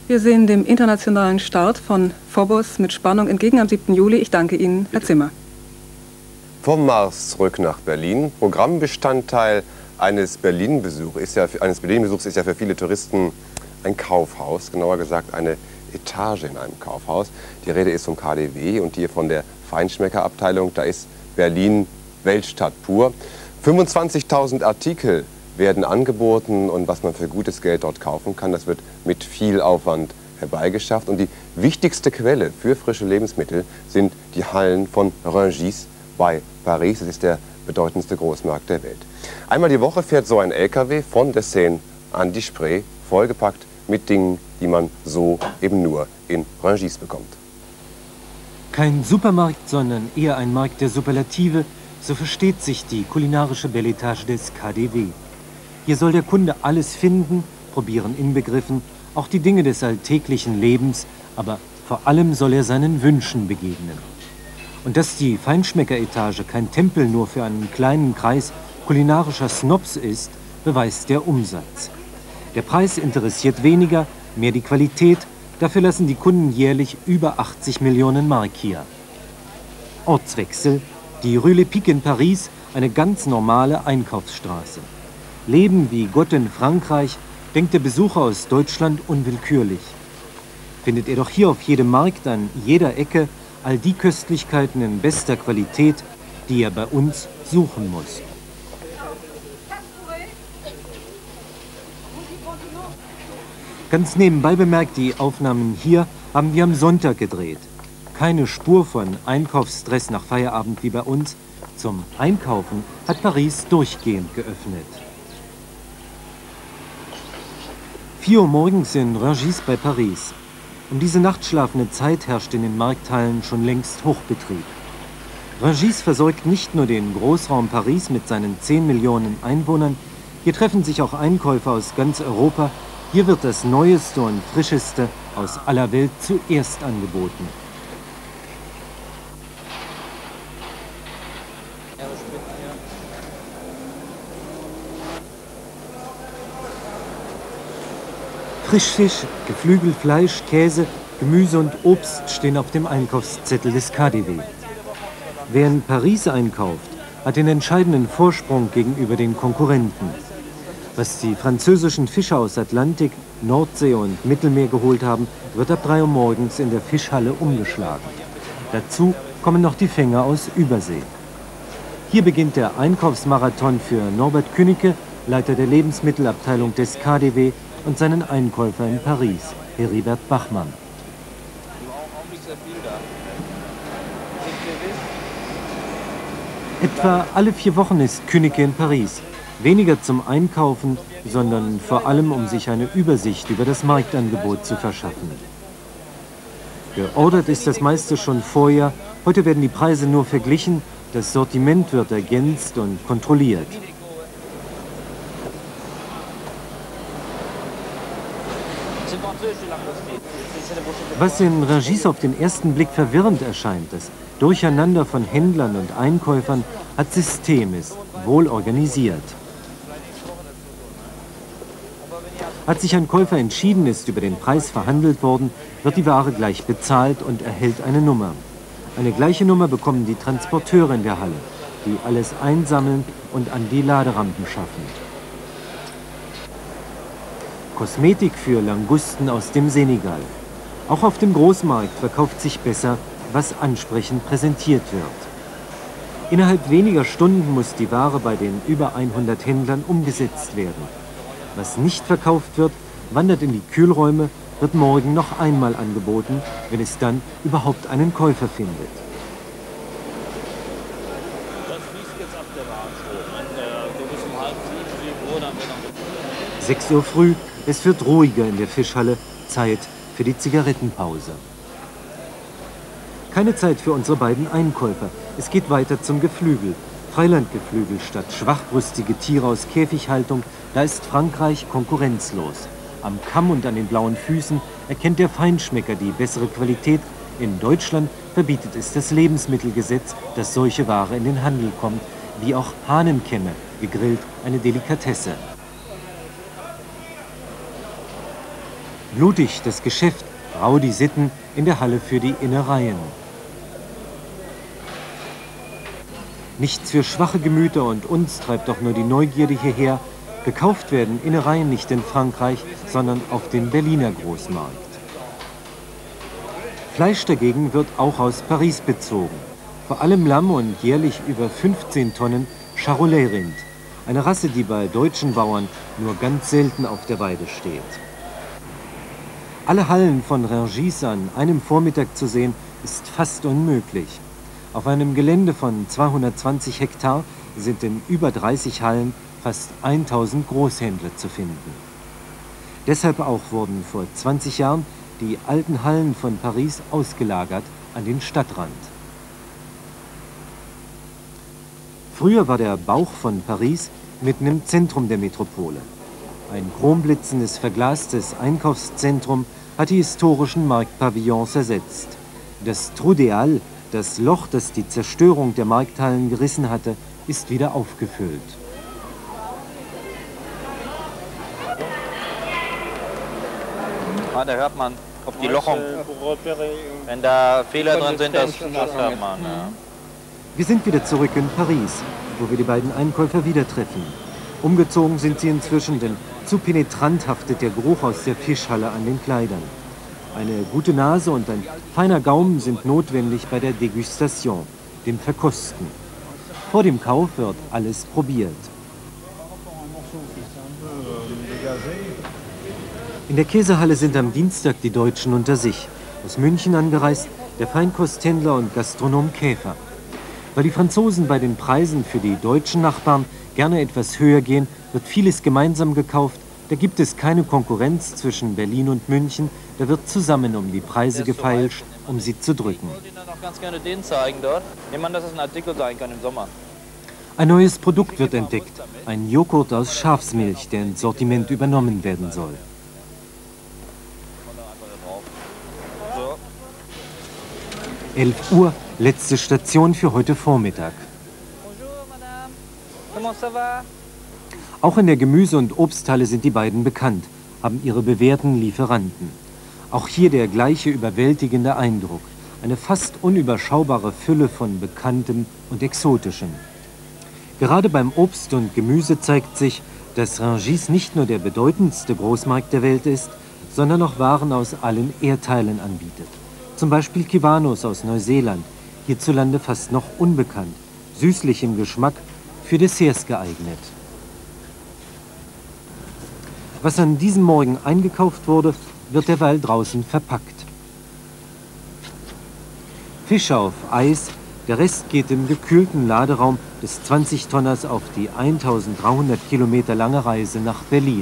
Wir sehen dem internationalen Start von Phobos mit Spannung entgegen am siebten Juli. Ich danke Ihnen, Herr Zimmer. Vom Mars zurück nach Berlin. Programmbestandteil eines Berlin-Besuchs ist, ja, eines Berlin-Besuchs ist ja für viele Touristen ein Kaufhaus, genauer gesagt eine Etage in einem Kaufhaus. Die Rede ist vom K D W und hier von der Feinschmeckerabteilung. Da ist Berlin Weltstadt pur. fünfundzwanzigtausend Artikel werden angeboten und was man für gutes Geld dort kaufen kann, das wird mit viel Aufwand herbeigeschafft. Und die wichtigste Quelle für frische Lebensmittel sind die Hallen von Rungis bei Paris. Das ist der bedeutendste Großmarkt der Welt. Einmal die Woche fährt so ein L K W von der Seine an die Spree, vollgepackt mit Dingen, die man so eben nur in Rungis bekommt. Kein Supermarkt, sondern eher ein Markt der Superlative, so versteht sich die kulinarische Belle Etage des K D W. Hier soll der Kunde alles finden, probieren inbegriffen, auch die Dinge des alltäglichen Lebens, aber vor allem soll er seinen Wünschen begegnen. Und dass die Feinschmecker-Etage kein Tempel nur für einen kleinen Kreis kulinarischer Snobs ist, beweist der Umsatz. Der Preis interessiert weniger, mehr die Qualität, dafür lassen die Kunden jährlich über achtzig Millionen Mark hier. Ortswechsel, die Rue Lepic in Paris, eine ganz normale Einkaufsstraße. Leben wie Gott in Frankreich, denkt der Besucher aus Deutschland unwillkürlich. Findet er doch hier auf jedem Markt an jeder Ecke all die Köstlichkeiten in bester Qualität, die er bei uns suchen muss. Ganz nebenbei bemerkt, die Aufnahmen hier haben wir am Sonntag gedreht. Keine Spur von Einkaufsstress nach Feierabend wie bei uns. Zum Einkaufen hat Paris durchgehend geöffnet. vier Uhr morgens in Rungis bei Paris. Um diese nachtschlafende Zeit herrscht in den Markthallen schon längst Hochbetrieb. Rungis versorgt nicht nur den Großraum Paris mit seinen zehn Millionen Einwohnern, hier treffen sich auch Einkäufer aus ganz Europa. Hier wird das Neueste und Frischeste aus aller Welt zuerst angeboten. Frischfisch, Geflügelfleisch, Käse, Gemüse und Obst stehen auf dem Einkaufszettel des K D W. Wer in Paris einkauft, hat den entscheidenden Vorsprung gegenüber den Konkurrenten. Was die französischen Fischer aus Atlantik, Nordsee und Mittelmeer geholt haben, wird ab drei Uhr morgens in der Fischhalle umgeschlagen. Dazu kommen noch die Fänger aus Übersee. Hier beginnt der Einkaufsmarathon für Norbert Künnecke, Leiter der Lebensmittelabteilung des K D W, und seinen Einkäufer in Paris, Heribert Bachmann. Etwa alle vier Wochen ist Künnecke in Paris. Weniger zum Einkaufen, sondern vor allem, um sich eine Übersicht über das Marktangebot zu verschaffen. Geordert ist das meiste schon vorher. Heute werden die Preise nur verglichen, das Sortiment wird ergänzt und kontrolliert. Was in Rungis auf den ersten Blick verwirrend erscheint, das Durcheinander von Händlern und Einkäufern, hat System, ist wohl organisiert. Hat sich ein Käufer entschieden, ist über den Preis verhandelt worden, wird die Ware gleich bezahlt und erhält eine Nummer. Eine gleiche Nummer bekommen die Transporteure in der Halle, die alles einsammeln und an die Laderampen schaffen. Kosmetik für Langusten aus dem Senegal. Auch auf dem Großmarkt verkauft sich besser, was ansprechend präsentiert wird. Innerhalb weniger Stunden muss die Ware bei den über hundert Händlern umgesetzt werden. Was nicht verkauft wird, wandert in die Kühlräume, wird morgen noch einmal angeboten, wenn es dann überhaupt einen Käufer findet. sechs Uhr früh, es wird ruhiger in der Fischhalle, Zeit für die Zigarettenpause. Keine Zeit für unsere beiden Einkäufer. Es geht weiter zum Geflügel. Freilandgeflügel statt schwachbrüstige Tiere aus Käfighaltung, da ist Frankreich konkurrenzlos. Am Kamm und an den blauen Füßen erkennt der Feinschmecker die bessere Qualität. In Deutschland verbietet es das Lebensmittelgesetz, dass solche Ware in den Handel kommt, wie auch Hahnenkämme, gegrillt, eine Delikatesse. Blutig das Geschäft, rau die Sitten in der Halle für die Innereien. Nichts für schwache Gemüter und uns treibt doch nur die Neugierde hierher. Gekauft werden Innereien nicht in Frankreich, sondern auf dem Berliner Großmarkt. Fleisch dagegen wird auch aus Paris bezogen. Vor allem Lamm und jährlich über fünfzehn Tonnen Charolais-Rind. Eine Rasse, die bei deutschen Bauern nur ganz selten auf der Weide steht. Alle Hallen von Rungis an einem Vormittag zu sehen, ist fast unmöglich. Auf einem Gelände von zweihundertzwanzig Hektar sind in über dreißig Hallen fast tausend Großhändler zu finden. Deshalb auch wurden vor zwanzig Jahren die alten Hallen von Paris ausgelagert an den Stadtrand. Früher war der Bauch von Paris mitten im Zentrum der Metropole. Ein chromblitzendes, verglastes Einkaufszentrum hat die historischen Marktpavillons ersetzt. Das Trou des Halles, das Loch, das die Zerstörung der Markthallen gerissen hatte, ist wieder aufgefüllt. Ja, da hört man auf die Lochung. Wenn da Fehler drin sind, das, das hört man. Ja. Wir sind wieder zurück in Paris, wo wir die beiden Einkäufer wieder treffen. Umgezogen sind sie inzwischen, denn zu penetrant haftet der Geruch aus der Fischhalle an den Kleidern. Eine gute Nase und ein feiner Gaumen sind notwendig bei der Degustation, dem Verkosten. Vor dem Kauf wird alles probiert. In der Käsehalle sind am Dienstag die Deutschen unter sich. Aus München angereist der Feinkosthändler und Gastronom Käfer. Weil die Franzosen bei den Preisen für die deutschen Nachbarn gerne etwas höher gehen, wird vieles gemeinsam gekauft. Da gibt es keine Konkurrenz zwischen Berlin und München. Da wird zusammen um die Preise gefeilscht, um sie zu drücken. Ich würde Ihnen auch ganz gerne den zeigen dort. Ich meine, dass es ein Artikel sein kann im Sommer. Ein neues Produkt wird entdeckt. Ein Joghurt aus Schafsmilch, der ins Sortiment übernommen werden soll. elf Uhr, letzte Station für heute Vormittag. Auch in der Gemüse- und Obsthalle sind die beiden bekannt, haben ihre bewährten Lieferanten. Auch hier der gleiche überwältigende Eindruck. Eine fast unüberschaubare Fülle von Bekanntem und Exotischem. Gerade beim Obst und Gemüse zeigt sich, dass Rungis nicht nur der bedeutendste Großmarkt der Welt ist, sondern auch Waren aus allen Erdteilen anbietet. Zum Beispiel Kiwanos aus Neuseeland, hierzulande fast noch unbekannt, süßlich im Geschmack, für Desserts geeignet. Was an diesem Morgen eingekauft wurde, wird derweil draußen verpackt. Fisch auf Eis, der Rest geht im gekühlten Laderaum des zwanzig Tonners auf die eintausenddreihundert Kilometer lange Reise nach Berlin.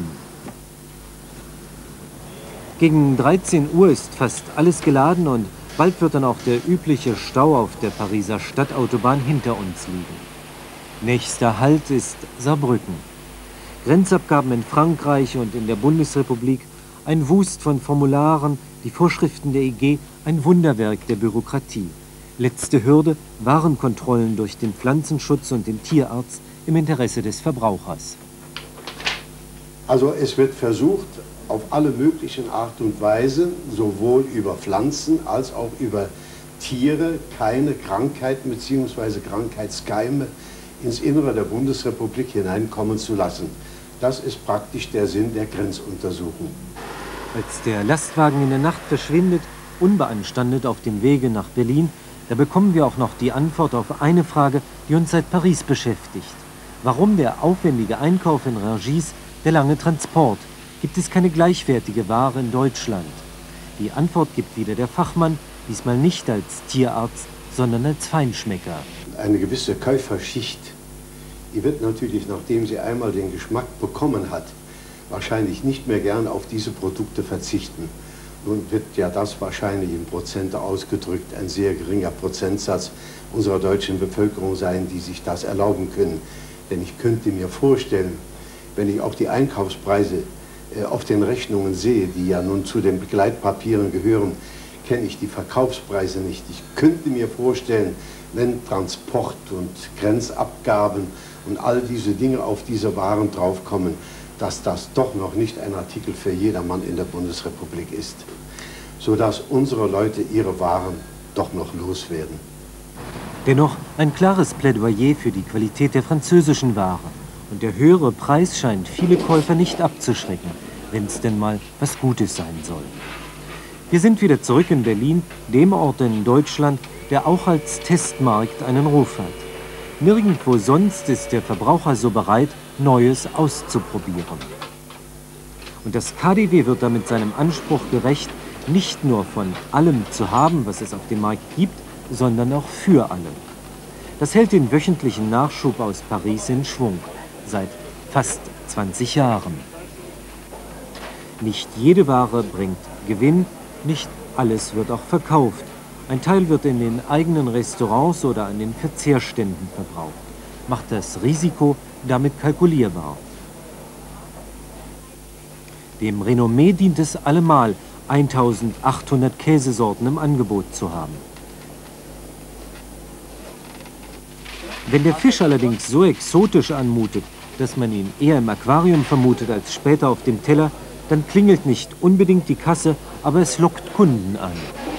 Gegen dreizehn Uhr ist fast alles geladen und bald wird dann auch der übliche Stau auf der Pariser Stadtautobahn hinter uns liegen. Nächster Halt ist Saarbrücken. Grenzabgaben in Frankreich und in der Bundesrepublik, ein Wust von Formularen, die Vorschriften der E G, ein Wunderwerk der Bürokratie. Letzte Hürde, Warenkontrollen durch den Pflanzenschutz und den Tierarzt im Interesse des Verbrauchers. Also es wird versucht, auf alle möglichen Art und Weise, sowohl über Pflanzen als auch über Tiere, keine Krankheiten bzw. Krankheitskeime ins Innere der Bundesrepublik hineinkommen zu lassen. Das ist praktisch der Sinn der Grenzuntersuchung. Als der Lastwagen in der Nacht verschwindet, unbeanstandet auf dem Wege nach Berlin, da bekommen wir auch noch die Antwort auf eine Frage, die uns seit Paris beschäftigt. Warum der aufwendige Einkauf in Rungis, der lange Transport? Gibt es keine gleichwertige Ware in Deutschland? Die Antwort gibt wieder der Fachmann, diesmal nicht als Tierarzt, sondern als Feinschmecker. Eine gewisse Käuferschicht, die wird natürlich, nachdem sie einmal den Geschmack bekommen hat, wahrscheinlich nicht mehr gern auf diese Produkte verzichten. Nun wird ja das wahrscheinlich in Prozente ausgedrückt ein sehr geringer Prozentsatz unserer deutschen Bevölkerung sein, die sich das erlauben können. Denn ich könnte mir vorstellen, wenn ich auch die Einkaufspreise auf den Rechnungen sehe, die ja nun zu den Begleitpapieren gehören, kenne ich die Verkaufspreise nicht. Ich könnte mir vorstellen, wenn Transport und Grenzabgaben und all diese Dinge auf diese Waren draufkommen, dass das doch noch nicht ein Artikel für jedermann in der Bundesrepublik ist, sodass unsere Leute ihre Waren doch noch loswerden. Dennoch ein klares Plädoyer für die Qualität der französischen Ware. Und der höhere Preis scheint viele Käufer nicht abzuschrecken, wenn es denn mal was Gutes sein soll. Wir sind wieder zurück in Berlin, dem Ort in Deutschland, der auch als Testmarkt einen Ruf hat. Nirgendwo sonst ist der Verbraucher so bereit, Neues auszuprobieren. Und das K D W wird damit seinem Anspruch gerecht, nicht nur von allem zu haben, was es auf dem Markt gibt, sondern auch für alle. Das hält den wöchentlichen Nachschub aus Paris in Schwung, seit fast zwanzig Jahren. Nicht jede Ware bringt Gewinn, nicht alles wird auch verkauft. Ein Teil wird in den eigenen Restaurants oder an den Verzehrständen verbraucht, macht das Risiko damit kalkulierbar. Dem Renommee dient es allemal, eintausendachthundert Käsesorten im Angebot zu haben. Wenn der Fisch allerdings so exotisch anmutet, dass man ihn eher im Aquarium vermutet als später auf dem Teller, dann klingelt nicht unbedingt die Kasse, aber es lockt Kunden an.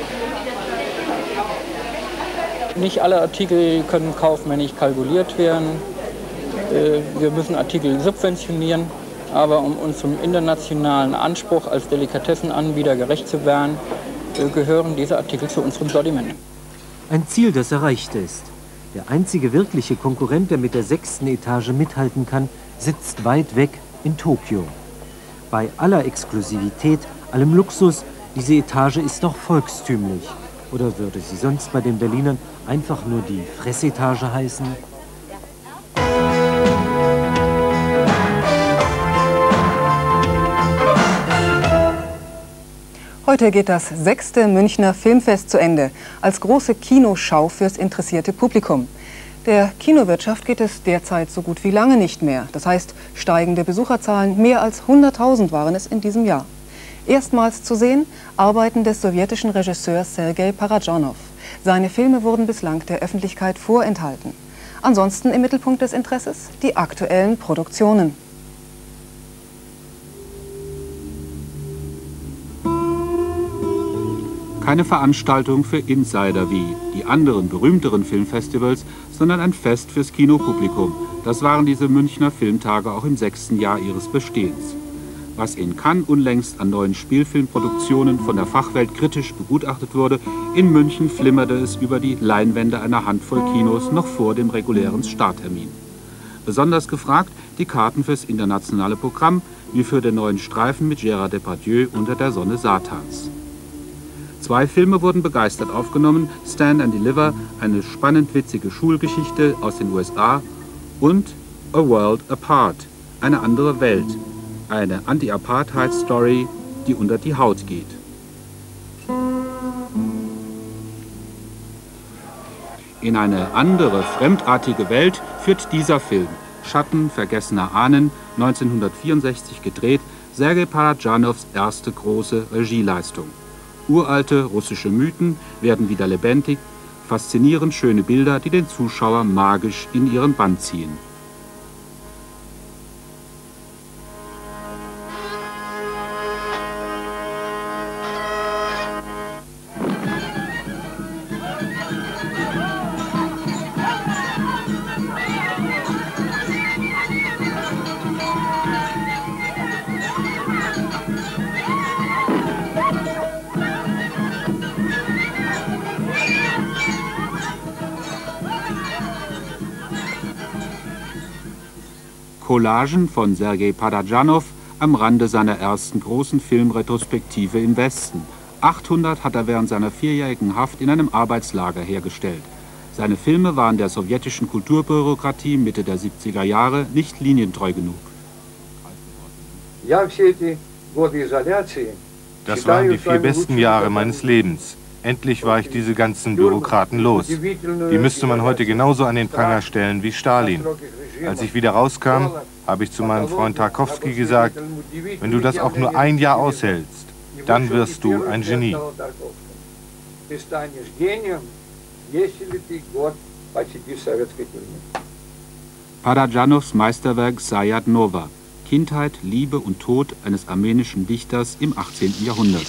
Nicht alle Artikel können kaufmännisch kalkuliert werden. Wir müssen Artikel subventionieren, aber um unserem internationalen Anspruch als Delikatessenanbieter gerecht zu werden, gehören diese Artikel zu unserem Sortiment. Ein Ziel, das erreicht ist. Der einzige wirkliche Konkurrent, der mit der sechsten Etage mithalten kann, sitzt weit weg in Tokio. Bei aller Exklusivität, allem Luxus, diese Etage ist doch volkstümlich. Oder würde sie sonst bei den Berlinern einfach nur die Fressetage heißen? Heute geht das sechste Münchner Filmfest zu Ende, als große Kinoschau fürs interessierte Publikum. Der Kinowirtschaft geht es derzeit so gut wie lange nicht mehr. Das heißt, steigende Besucherzahlen, mehr als hunderttausend waren es in diesem Jahr. Erstmals zu sehen, Arbeiten des sowjetischen Regisseurs Sergei Parajanov. Seine Filme wurden bislang der Öffentlichkeit vorenthalten. Ansonsten im Mittelpunkt des Interesses die aktuellen Produktionen. Keine Veranstaltung für Insider wie die anderen berühmteren Filmfestivals, sondern ein Fest fürs Kinopublikum. Das waren diese Münchner Filmtage auch im sechsten Jahr ihres Bestehens. Was in Cannes unlängst an neuen Spielfilmproduktionen von der Fachwelt kritisch begutachtet wurde, in München flimmerte es über die Leinwände einer Handvoll Kinos noch vor dem regulären Starttermin. Besonders gefragt die Karten fürs internationale Programm, wie für den neuen Streifen mit Gérard Depardieu Unter der Sonne Satans. Zwei Filme wurden begeistert aufgenommen, Stand and Deliver, eine spannend witzige Schulgeschichte aus den U S A, und A World Apart, eine andere Welt, eine Anti-Apartheid-Story, die unter die Haut geht. In eine andere, fremdartige Welt führt dieser Film, Schatten vergessener Ahnen, neunzehnhundertvierundsechzig gedreht, Sergei Parajanows erste große Regieleistung. Uralte russische Mythen werden wieder lebendig, faszinierend schöne Bilder, die den Zuschauer magisch in ihren Bann ziehen. Collagen von Sergei Parajanow am Rande seiner ersten großen Filmretrospektive im Westen. achthundert hat er während seiner vierjährigen Haft in einem Arbeitslager hergestellt. Seine Filme waren der sowjetischen Kulturbürokratie Mitte der siebziger Jahre nicht linientreu genug. Das waren die vier besten Jahre meines Lebens. Endlich war ich diese ganzen Bürokraten los. Die müsste man heute genauso an den Pranger stellen wie Stalin. Als ich wieder rauskam, habe ich zu meinem Freund Tarkovsky gesagt, wenn du das auch nur ein Jahr aushältst, dann wirst du ein Genie. Parajanows Meisterwerk Sayat Nova. Kindheit, Liebe und Tod eines armenischen Dichters im achtzehnten Jahrhundert.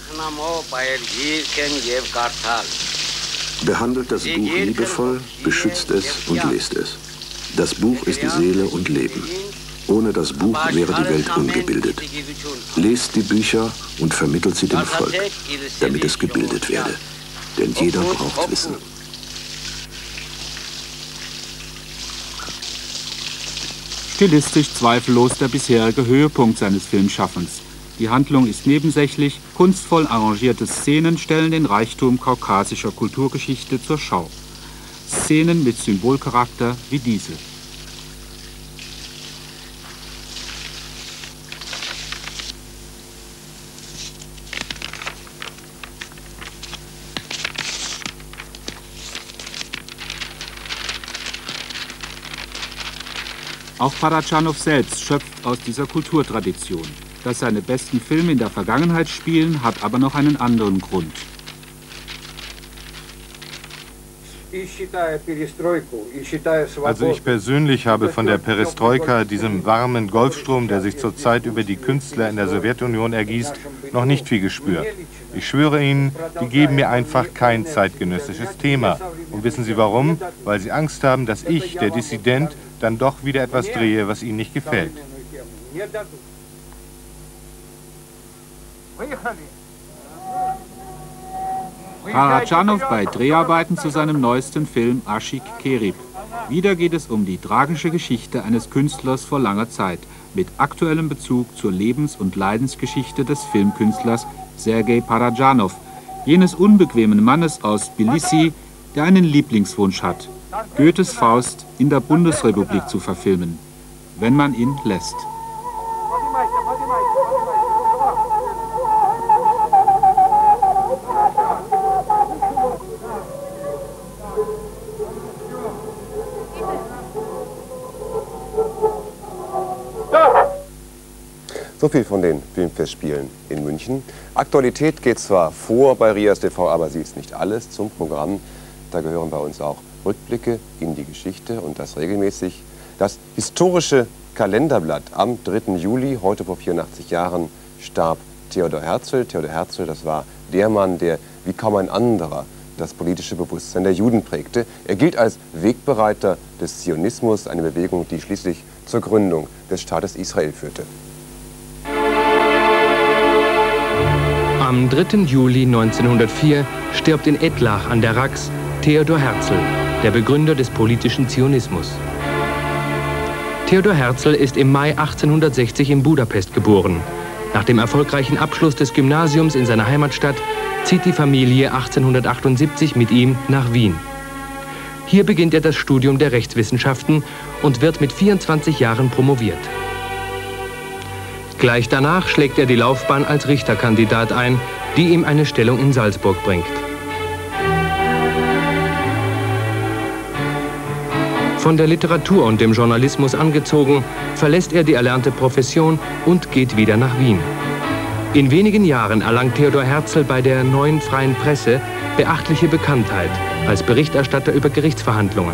Behandelt das Buch liebevoll, beschützt es und lest es. Das Buch ist Seele und Leben. Ohne das Buch wäre die Welt ungebildet. Lest die Bücher und vermittelt sie dem Volk, damit es gebildet werde. Denn jeder braucht Wissen. Stilistisch zweifellos der bisherige Höhepunkt seines Filmschaffens. Die Handlung ist nebensächlich, kunstvoll arrangierte Szenen stellen den Reichtum kaukasischer Kulturgeschichte zur Schau. Szenen mit Symbolcharakter wie diese. Auch Paradschanow selbst schöpft aus dieser Kulturtradition. Dass seine besten Filme in der Vergangenheit spielen, hat aber noch einen anderen Grund. Also ich persönlich habe von der Perestroika, diesem warmen Golfstrom, der sich zurzeit über die Künstler in der Sowjetunion ergießt, noch nicht viel gespürt. Ich schwöre Ihnen, die geben mir einfach kein zeitgenössisches Thema. Und wissen Sie warum? Weil sie Angst haben, dass ich, der Dissident, dann doch wieder etwas drehe, was ihnen nicht gefällt. Paradschanow bei Dreharbeiten zu seinem neuesten Film Aşık Kerip. Wieder geht es um die tragische Geschichte eines Künstlers vor langer Zeit, mit aktuellem Bezug zur Lebens- und Leidensgeschichte des Filmkünstlers Sergei Paradschanow, jenes unbequemen Mannes aus Tbilisi, der einen Lieblingswunsch hat: Goethes Faust in der Bundesrepublik zu verfilmen, wenn man ihn lässt. So viel von den Filmfestspielen in München. Aktualität geht zwar vor bei Rias T V, aber sie ist nicht alles zum Programm. Da gehören bei uns auch Rückblicke in die Geschichte und das regelmäßig. Das historische Kalenderblatt am dritten Juli, heute vor vierundachtzig Jahren, starb Theodor Herzl. Theodor Herzl, das war der Mann, der wie kaum ein anderer das politische Bewusstsein der Juden prägte. Er gilt als Wegbereiter des Zionismus, eine Bewegung, die schließlich zur Gründung des Staates Israel führte. Am dritten Juli neunzehnhundertvier stirbt in Ettlach an der Rax Theodor Herzl, der Begründer des politischen Zionismus. Theodor Herzl ist im Mai achtzehnhundertsechzig in Budapest geboren. Nach dem erfolgreichen Abschluss des Gymnasiums in seiner Heimatstadt zieht die Familie achtzehnhundertachtundsiebzig mit ihm nach Wien. Hier beginnt er das Studium der Rechtswissenschaften und wird mit vierundzwanzig Jahren promoviert. Gleich danach schlägt er die Laufbahn als Richterkandidat ein, die ihm eine Stellung in Salzburg bringt. Von der Literatur und dem Journalismus angezogen, verlässt er die erlernte Profession und geht wieder nach Wien. In wenigen Jahren erlangt Theodor Herzl bei der Neuen Freien Presse beachtliche Bekanntheit als Berichterstatter über Gerichtsverhandlungen.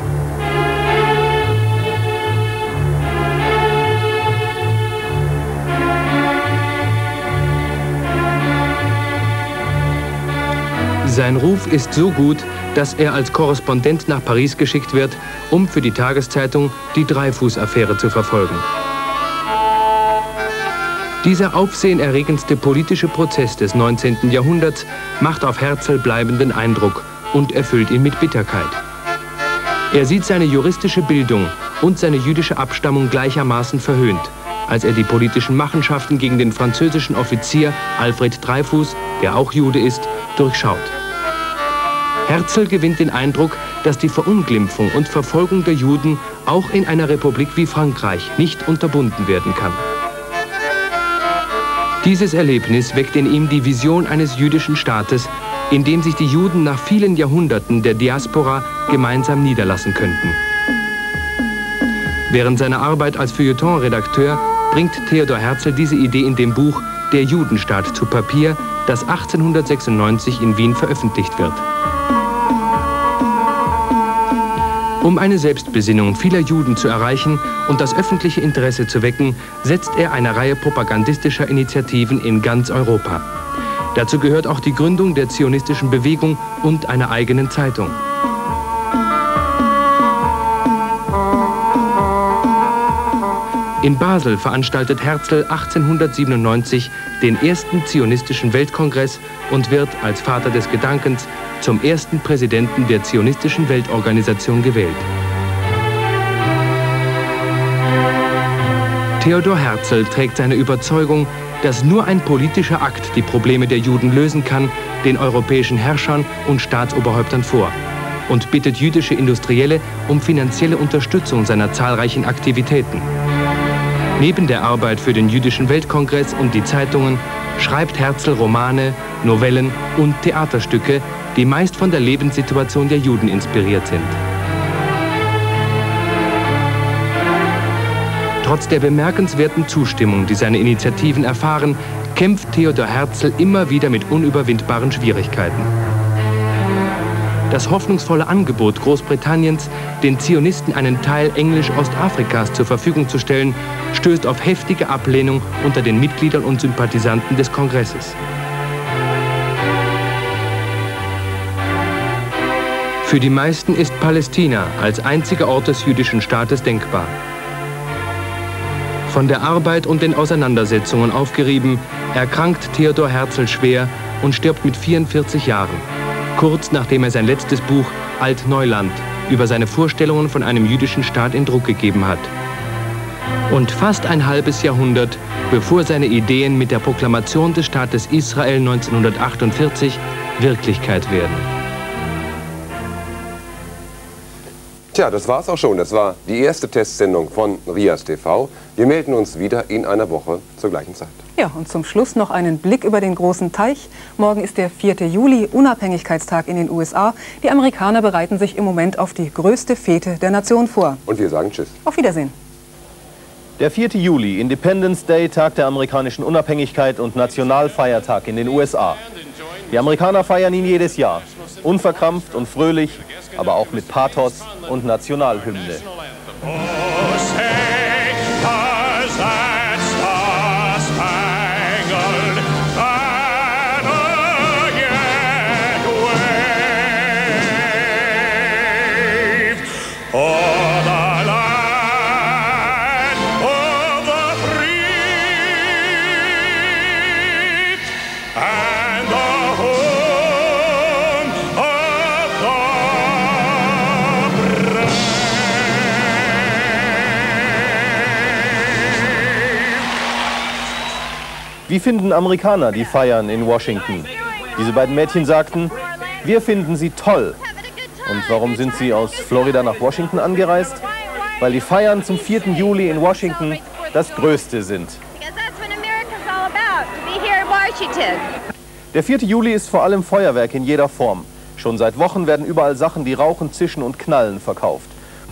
Sein Ruf ist so gut, dass er als Korrespondent nach Paris geschickt wird, um für die Tageszeitung die Dreyfus-Affäre zu verfolgen. Dieser aufsehenerregendste politische Prozess des neunzehnten Jahrhunderts macht auf Herzl bleibenden Eindruck und erfüllt ihn mit Bitterkeit. Er sieht seine juristische Bildung und seine jüdische Abstammung gleichermaßen verhöhnt, als er die politischen Machenschaften gegen den französischen Offizier Alfred Dreyfus, der auch Jude ist, durchschaut. Herzl gewinnt den Eindruck, dass die Verunglimpfung und Verfolgung der Juden auch in einer Republik wie Frankreich nicht unterbunden werden kann. Dieses Erlebnis weckt in ihm die Vision eines jüdischen Staates, in dem sich die Juden nach vielen Jahrhunderten der Diaspora gemeinsam niederlassen könnten. Während seiner Arbeit als Feuilleton-Redakteur bringt Theodor Herzl diese Idee in dem Buch Der Judenstaat zu Papier, das achtzehnhundertsechsundneunzig in Wien veröffentlicht wird. Um eine Selbstbesinnung vieler Juden zu erreichen und das öffentliche Interesse zu wecken, setzt er eine Reihe propagandistischer Initiativen in ganz Europa. Dazu gehört auch die Gründung der zionistischen Bewegung und einer eigenen Zeitung. In Basel veranstaltet Herzl achtzehnhundertsiebenundneunzig den ersten zionistischen Weltkongress und wird als Vater des Gedankens zum ersten Präsidenten der zionistischen Weltorganisation gewählt. Theodor Herzl trägt seine Überzeugung, dass nur ein politischer Akt die Probleme der Juden lösen kann, den europäischen Herrschern und Staatsoberhäuptern vor und bittet jüdische Industrielle um finanzielle Unterstützung seiner zahlreichen Aktivitäten. Neben der Arbeit für den Jüdischen Weltkongress und die Zeitungen schreibt Herzl Romane, Novellen und Theaterstücke, die meist von der Lebenssituation der Juden inspiriert sind. Trotz der bemerkenswerten Zustimmung, die seine Initiativen erfahren, kämpft Theodor Herzl immer wieder mit unüberwindbaren Schwierigkeiten. Das hoffnungsvolle Angebot Großbritanniens, den Zionisten einen Teil Englisch-Ostafrikas zur Verfügung zu stellen, stößt auf heftige Ablehnung unter den Mitgliedern und Sympathisanten des Kongresses. Für die meisten ist Palästina als einziger Ort des jüdischen Staates denkbar. Von der Arbeit und den Auseinandersetzungen aufgerieben, erkrankt Theodor Herzl schwer und stirbt mit vierundvierzig Jahren. Kurz nachdem er sein letztes Buch Alt-Neuland über seine Vorstellungen von einem jüdischen Staat in Druck gegeben hat. Und fast ein halbes Jahrhundert, bevor seine Ideen mit der Proklamation des Staates Israel neunzehnhundertachtundvierzig Wirklichkeit werden. Tja, das war's auch schon. Das war die erste Testsendung von RIAS T V. Wir melden uns wieder in einer Woche zur gleichen Zeit. Ja, und zum Schluss noch einen Blick über den großen Teich. Morgen ist der vierte Juli, Unabhängigkeitstag in den U S A. Die Amerikaner bereiten sich im Moment auf die größte Fete der Nation vor. Und wir sagen Tschüss. Auf Wiedersehen. Der vierte Juli, Independence Day, Tag der amerikanischen Unabhängigkeit und Nationalfeiertag in den U S A. Die Amerikaner feiern ihn jedes Jahr. Unverkrampft und fröhlich, aber auch mit Pathos und Nationalhymne. Wie finden Amerikaner die Feiern in Washington? Diese beiden Mädchen sagten, wir finden sie toll. Und warum sind sie aus Florida nach Washington angereist? Weil die Feiern zum vierten Juli in Washington das Größte sind. Der vierte Juli ist vor allem Feuerwerk in jeder Form. Schon seit Wochen werden überall Sachen, die rauchen, zischen und knallen, verkauft.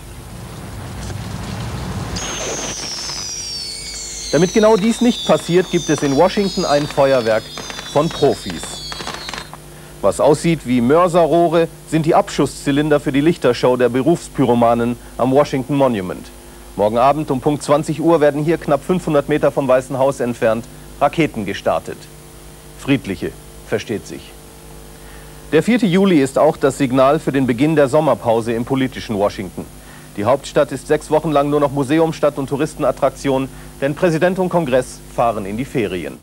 Damit genau dies nicht passiert, gibt es in Washington ein Feuerwerk von Profis. Was aussieht wie Mörserrohre, sind die Abschusszylinder für die Lichtershow der Berufspyromanen am Washington Monument. Morgen Abend um Punkt zwanzig Uhr werden hier knapp fünfhundert Meter vom Weißen Haus entfernt Raketen gestartet. Friedliche, versteht sich. Der vierte Juli ist auch das Signal für den Beginn der Sommerpause im politischen Washington. Die Hauptstadt ist sechs Wochen lang nur noch Museumsstadt und Touristenattraktion, denn Präsident und Kongress fahren in die Ferien.